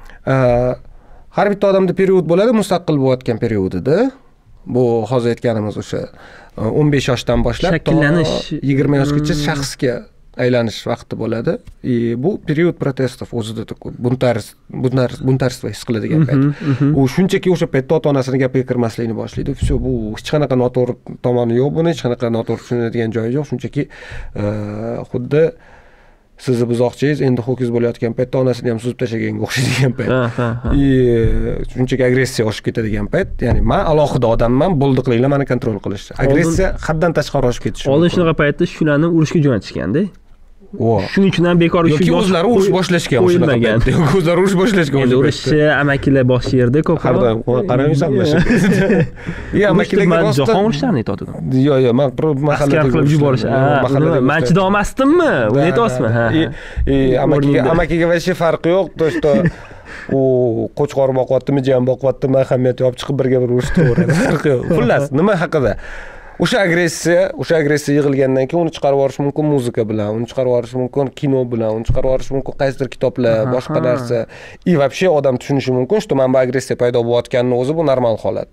har bitta odamda period bo'ladi, mustaqil bo'layotgan periodida. Bu hozir aytganimiz o'sha 15 yoshdan boshlab shakllanish 20 yoshgacha shaxsga aylanish vaqti bo'ladi. Bu period protestov o'zida buntarstvo his qiladigan payt. U shunchaki o'sha paytda ota-onasining gapiga kirmaslikni boshlaydi. Все, bu hech qanaqa noto'g'ri tomoni yo'q buni, hech qanaqa noto'g'ri tushunadigan joyi yo'q. Shunchaki xuddi sizni buzoqchingiz endi ho'kiz bo'layotgan paytda onasini ham suzib tashlaganga o'xshaydigan payt. Shunchaki agressiya oshib ketadigan payt. Ya'ni men alohida odamman, bo'ldi qilinglar, meni kontrol qilish. Agressiya haddan tashqari oshib ketishi. Oldin shunaqa paytda shularni urushga jo'natishganda. Shuning uchun ham bekor yoki o'zlari urush boshlashgan shunaqa paytda. O'zlari urush boshlashgan o'sha paytda. Urushchi amakilar bosh yerda ko'proq. Qaramaysan mana shu. Amakilarga jahon urushlarini aytadigan. Yo'q, men mahallada qilib yuborish. Men chidamasdimmi? Uni aytyapsizmi? Amakiga вообще farqi yo'q, то что u qo'chqor boqyaptimi, jiyan boqyaptimi, ahamiyati olib chiqib birga bir urushni ko'radi. Farqi yo'q. Xullas, nima haqida? O'sha agressiya yig'ilgandan keyin uni chiqarib yuborish mumkin muzika bilan, uni chiqarib yuborish mumkin kino bilan, uni chiqarib yuborish mumkin qaysidir kitoblar, boshqa narsa. И вообще odam tushunishi mumkin, что mana bu agressiya paydo bo'layotganini o'zi bu normal holat.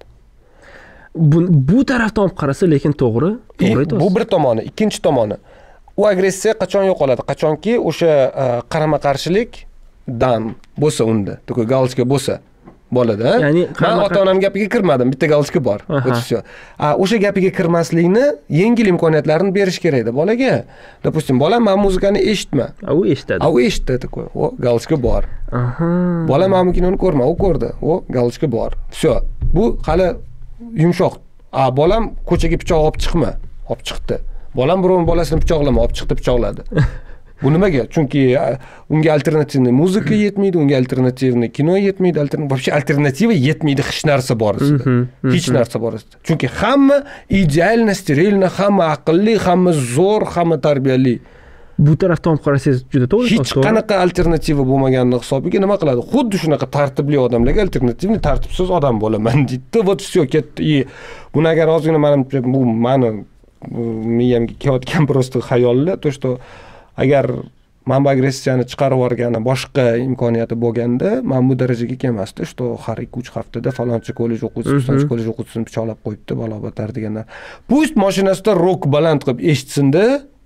Bu tarafdan olib qarasa, lekin to'g'ri aytasiz. Bu bir tomoni, ikkinchi tomoni. U agressiya qachon yo'qoladi? Qachonki o'sha qarama-qarshilik dan bo'lsa unda, to'g'ri galchka bo'lsa. Bo'ladi. Ya'ni men ota-onam gapiga kirmadim, bitta galchka bor. O'sha gapiga kirmaslikni yengil imkoniyatlarini berish kerak-da bolaga. Допустим, bolam men muzikani eshitma. U eshitadi. U eshitdi, такой. O galchka bor. Bolam men kinoni ko'rma, u ko'rdi. O galchka bor. Всё. Bu hali yumshoq. Bolam ko'chaga pichoq olib chiqma. Olib chiqdi. Bolam birovning bolasini pichoqlama, olib chiqdi, pichoqladi. Bu nimaga? Chunki unga alternativni muzika yetmaydi, unga alternativni kino yetmaydi, вообще alternativa yetmaydi, hech narsa bor sizda. Hech narsa bor sizda. Chunki hamma idealna, sterilna, hamma aqlli, hamma zo'r, hamma tarbiyali. Bu tarafdan olib qarasangiz juda to'g'ri. Hech qanaqa alternativa bo'lmaganini hisobiga nima qiladi? Xuddi shunaqa tartibli odamlarga alternativni tartibsiz odam bo'laman deydi. Вот всё ketdi. Buni agar ozgina bu meni miyamga kelayotgan просто xayollar, то что agar men bu agressiyani chiqarib yuborgani boshqa imkoniyati bo'lganda, men bu darajaga kelmasdi, что har 2-3 haftada falonchi kollej o'quvchisi, kollej o'quvchisini pichoqlab qo'yibdi, balobatar deganlar. Pust mashinasida rock baland qilib eshitsin-da.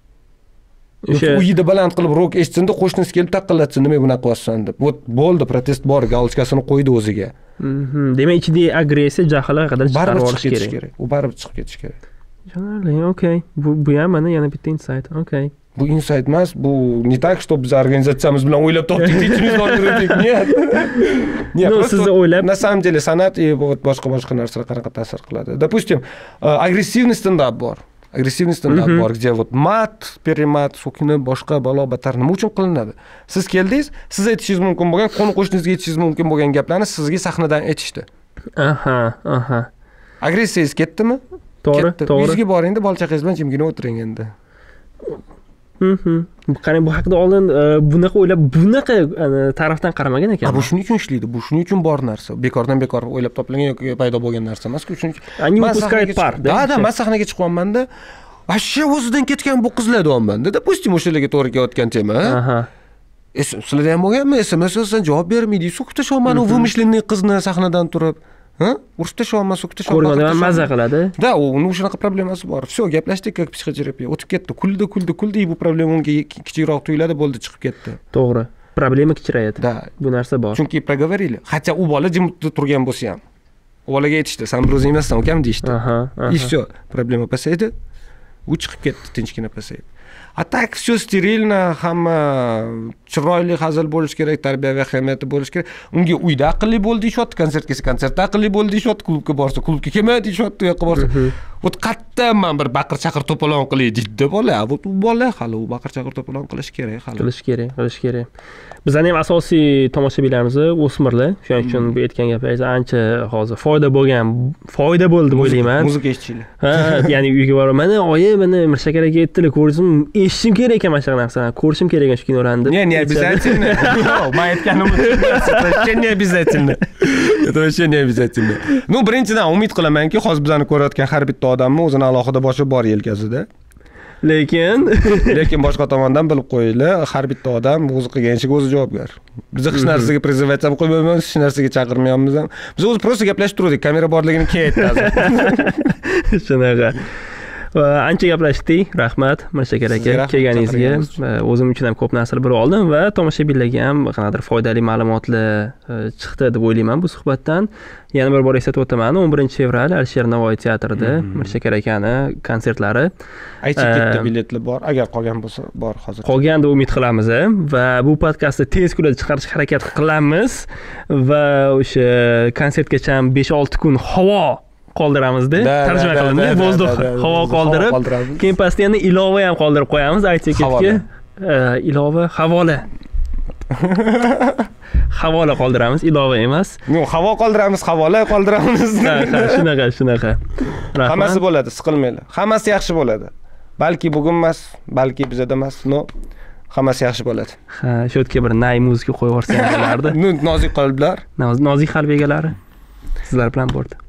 O'sha uyida baland qilib rock eshitsin-da, qo'shnisi kelib taqillatsin, nima bunaqa qilyapsan deb. Bo'ldi, protest bor, galchkasini qo'ydi o'ziga. Demak, ichidagi agressiya jahlga qadar chiqarib yuborish kerak. U baribir chiqib ketish kerak. Tushunarli, okey. Bu ham mana yana bitta insight. Okey. Bu insight emas, bu не так, что biz organizatsiyamiz bilan o'ylab topdik, deyishimiz o'rnadik. Нет, sizni o'ylab. На самом деле san'at boshqa narsalar qanaqa ta'sir qiladi. Допустим, agressivniy stand-up bor. Agressivniy stand-up bor, где вот mat, перемат, sokina, boshqa balo-batar nima uchun qilinadi? Siz keldingiz, siz aytishingiz mumkin bo'lgan, qo'ni-qo'shningizga aytishingiz mumkin bo'lgan gaplarni sizga sahnadan aytishdi. Agressiyangiz ketdimi? To'g'ri. Uyingizga boringda, bola-chaqangiz bilan jimgina o'tiring endi. Qarang, bu haqida oldin bunaqa o'ylab, bunaqa tarafdan qaramagan ekan. Bu shuning uchun ishlaydi, bu shuning uchun bor narsa. Bekordan bekor o'ylab topilgan yoki paydo bo'lgan narsa emas-ku, shuning uchun. Они выпускают пар, да? Da, men sahnaga chiqyapman-da. Вообще o'zidan ketgan bu qizlar deyapman-da. Допустим, o'shalarga to'g'ri kelayotgan tema. Sizlarda ham bo'lganmi? SMS-dan javob bermaydi. So'kib tashlaman u vymышленный qizni sahnadan turib. Urib tashlaman, so'kib tashlaman. Ko'rganda mazza qiladi. Da, uni shunaqa problemasi bor. Всё, gaplashdik, как psixoterapiya. O'tib ketdi. Kuldi, bu problema unga kichikroq tuyuladi, bo'ldi, chiqib ketdi. To'g'ri. Problema kichrayadi. Da. Bu narsa bor. Chunki проговорили. Хотя u bola jim turgan bo'lsa ham. U bolaga aytishdi, "Sen bir o'zing emassan, ukam" deyishdi. И всё, problema pasaydi. U chiqib ketdi, tinchgina pasaydi. А так все стерильно, hamma chiroyli hazil bo'lish kerak, tarbiyaviy ahamiyati bo'lish kerak. Unga uyda aqlli bo'l deyishyapti, konsertga kelsa konsertda aqlli bo'l deyishyapti, klubga borsa klubga kelma deyishyapti, u yoqqa borsa. Bu qayerdan men bir baqir-chaqir to'polon qilay deydi bola. Bu bola hali u baqir-chaqir to'polon qilish kerak hali. Qilish kerak. Bizning ham asosiy tomoshabinlarimiz o'smirlar. Shuning uchun bu aytgan gaplaringiz ancha hozir foyda bo'ldi deb o'ylayman. Muzika eshitishinglar. Ha, ya'ni uyga borib, mana oyi, mana Mirshakar aka aytdilar, ko'rdim, eshitishim kerak ekan mana shu narsalarni, ko'rishim kerak ekan shu kinolarni. Не обязательно. Мы aytganim вообще не обязательно. Это вообще не обязательно. Ну, birinchidan umid qilamanki, hozir bizani ko'rayotgan har bitta odamni o'zini alohida boshi bor yelkasida. Lekin boshqa tomondan bilib qo'yinglar, har bitta odam o'zi qilgan ishiga o'zi javobgar. Biz hech narsaga prezervativ ham qo'ymaymiz, hech narsaga chaqirmayapmiz ham. Biz o'zi просто gaplashib turdik, kamera borligini keyin aytamiz. Shunaqa. Ancha gaplashdik. Rahmat Mirshakar aka kelganingizga. O'zim uchun ham ko'p narsalar bilib oldim va tomoshabinlarga ham qanaqadir foydali ma'lumotlar chiqdi deb o'ylayman bu suhbatdan. Yana bir bor eslatib o'taman, 11-fevral Alisher Navoiy teatrida Mirshakar akani konsertlari. Aytib ketdi, biletlar bor. Agar qolgan bo'lsa, bor hozir. Qolgan deb umid qilamiz va bu podkastni tez kunlarda chiqarishga harakat qilamiz va o'sha konsertgacha 5-6 kun havo qoldiramizda, tarjima qilindi, vozdux havo qoldirib, keyin pastda yana ilova ham qoldirib qo'yamiz, aytsak-ketga. Ilova, havola. Havola qoldiramiz, ilova emas. Yo'q, havo qoldiramiz, havola qoldiramiz. Ha, shunaqa. Hammasi bo'ladi, siqilmanglar. Hammasi yaxshi bo'ladi. Balki bugun emas, balki bizada emas, no. Hammasi yaxshi bo'ladi. Ha, shu yerga bir nay muzika qo'yib yuborsangiz bo'lardi. Nozik qalblar. Nozik qalb egalari. Sizlar bilan bo'ldi.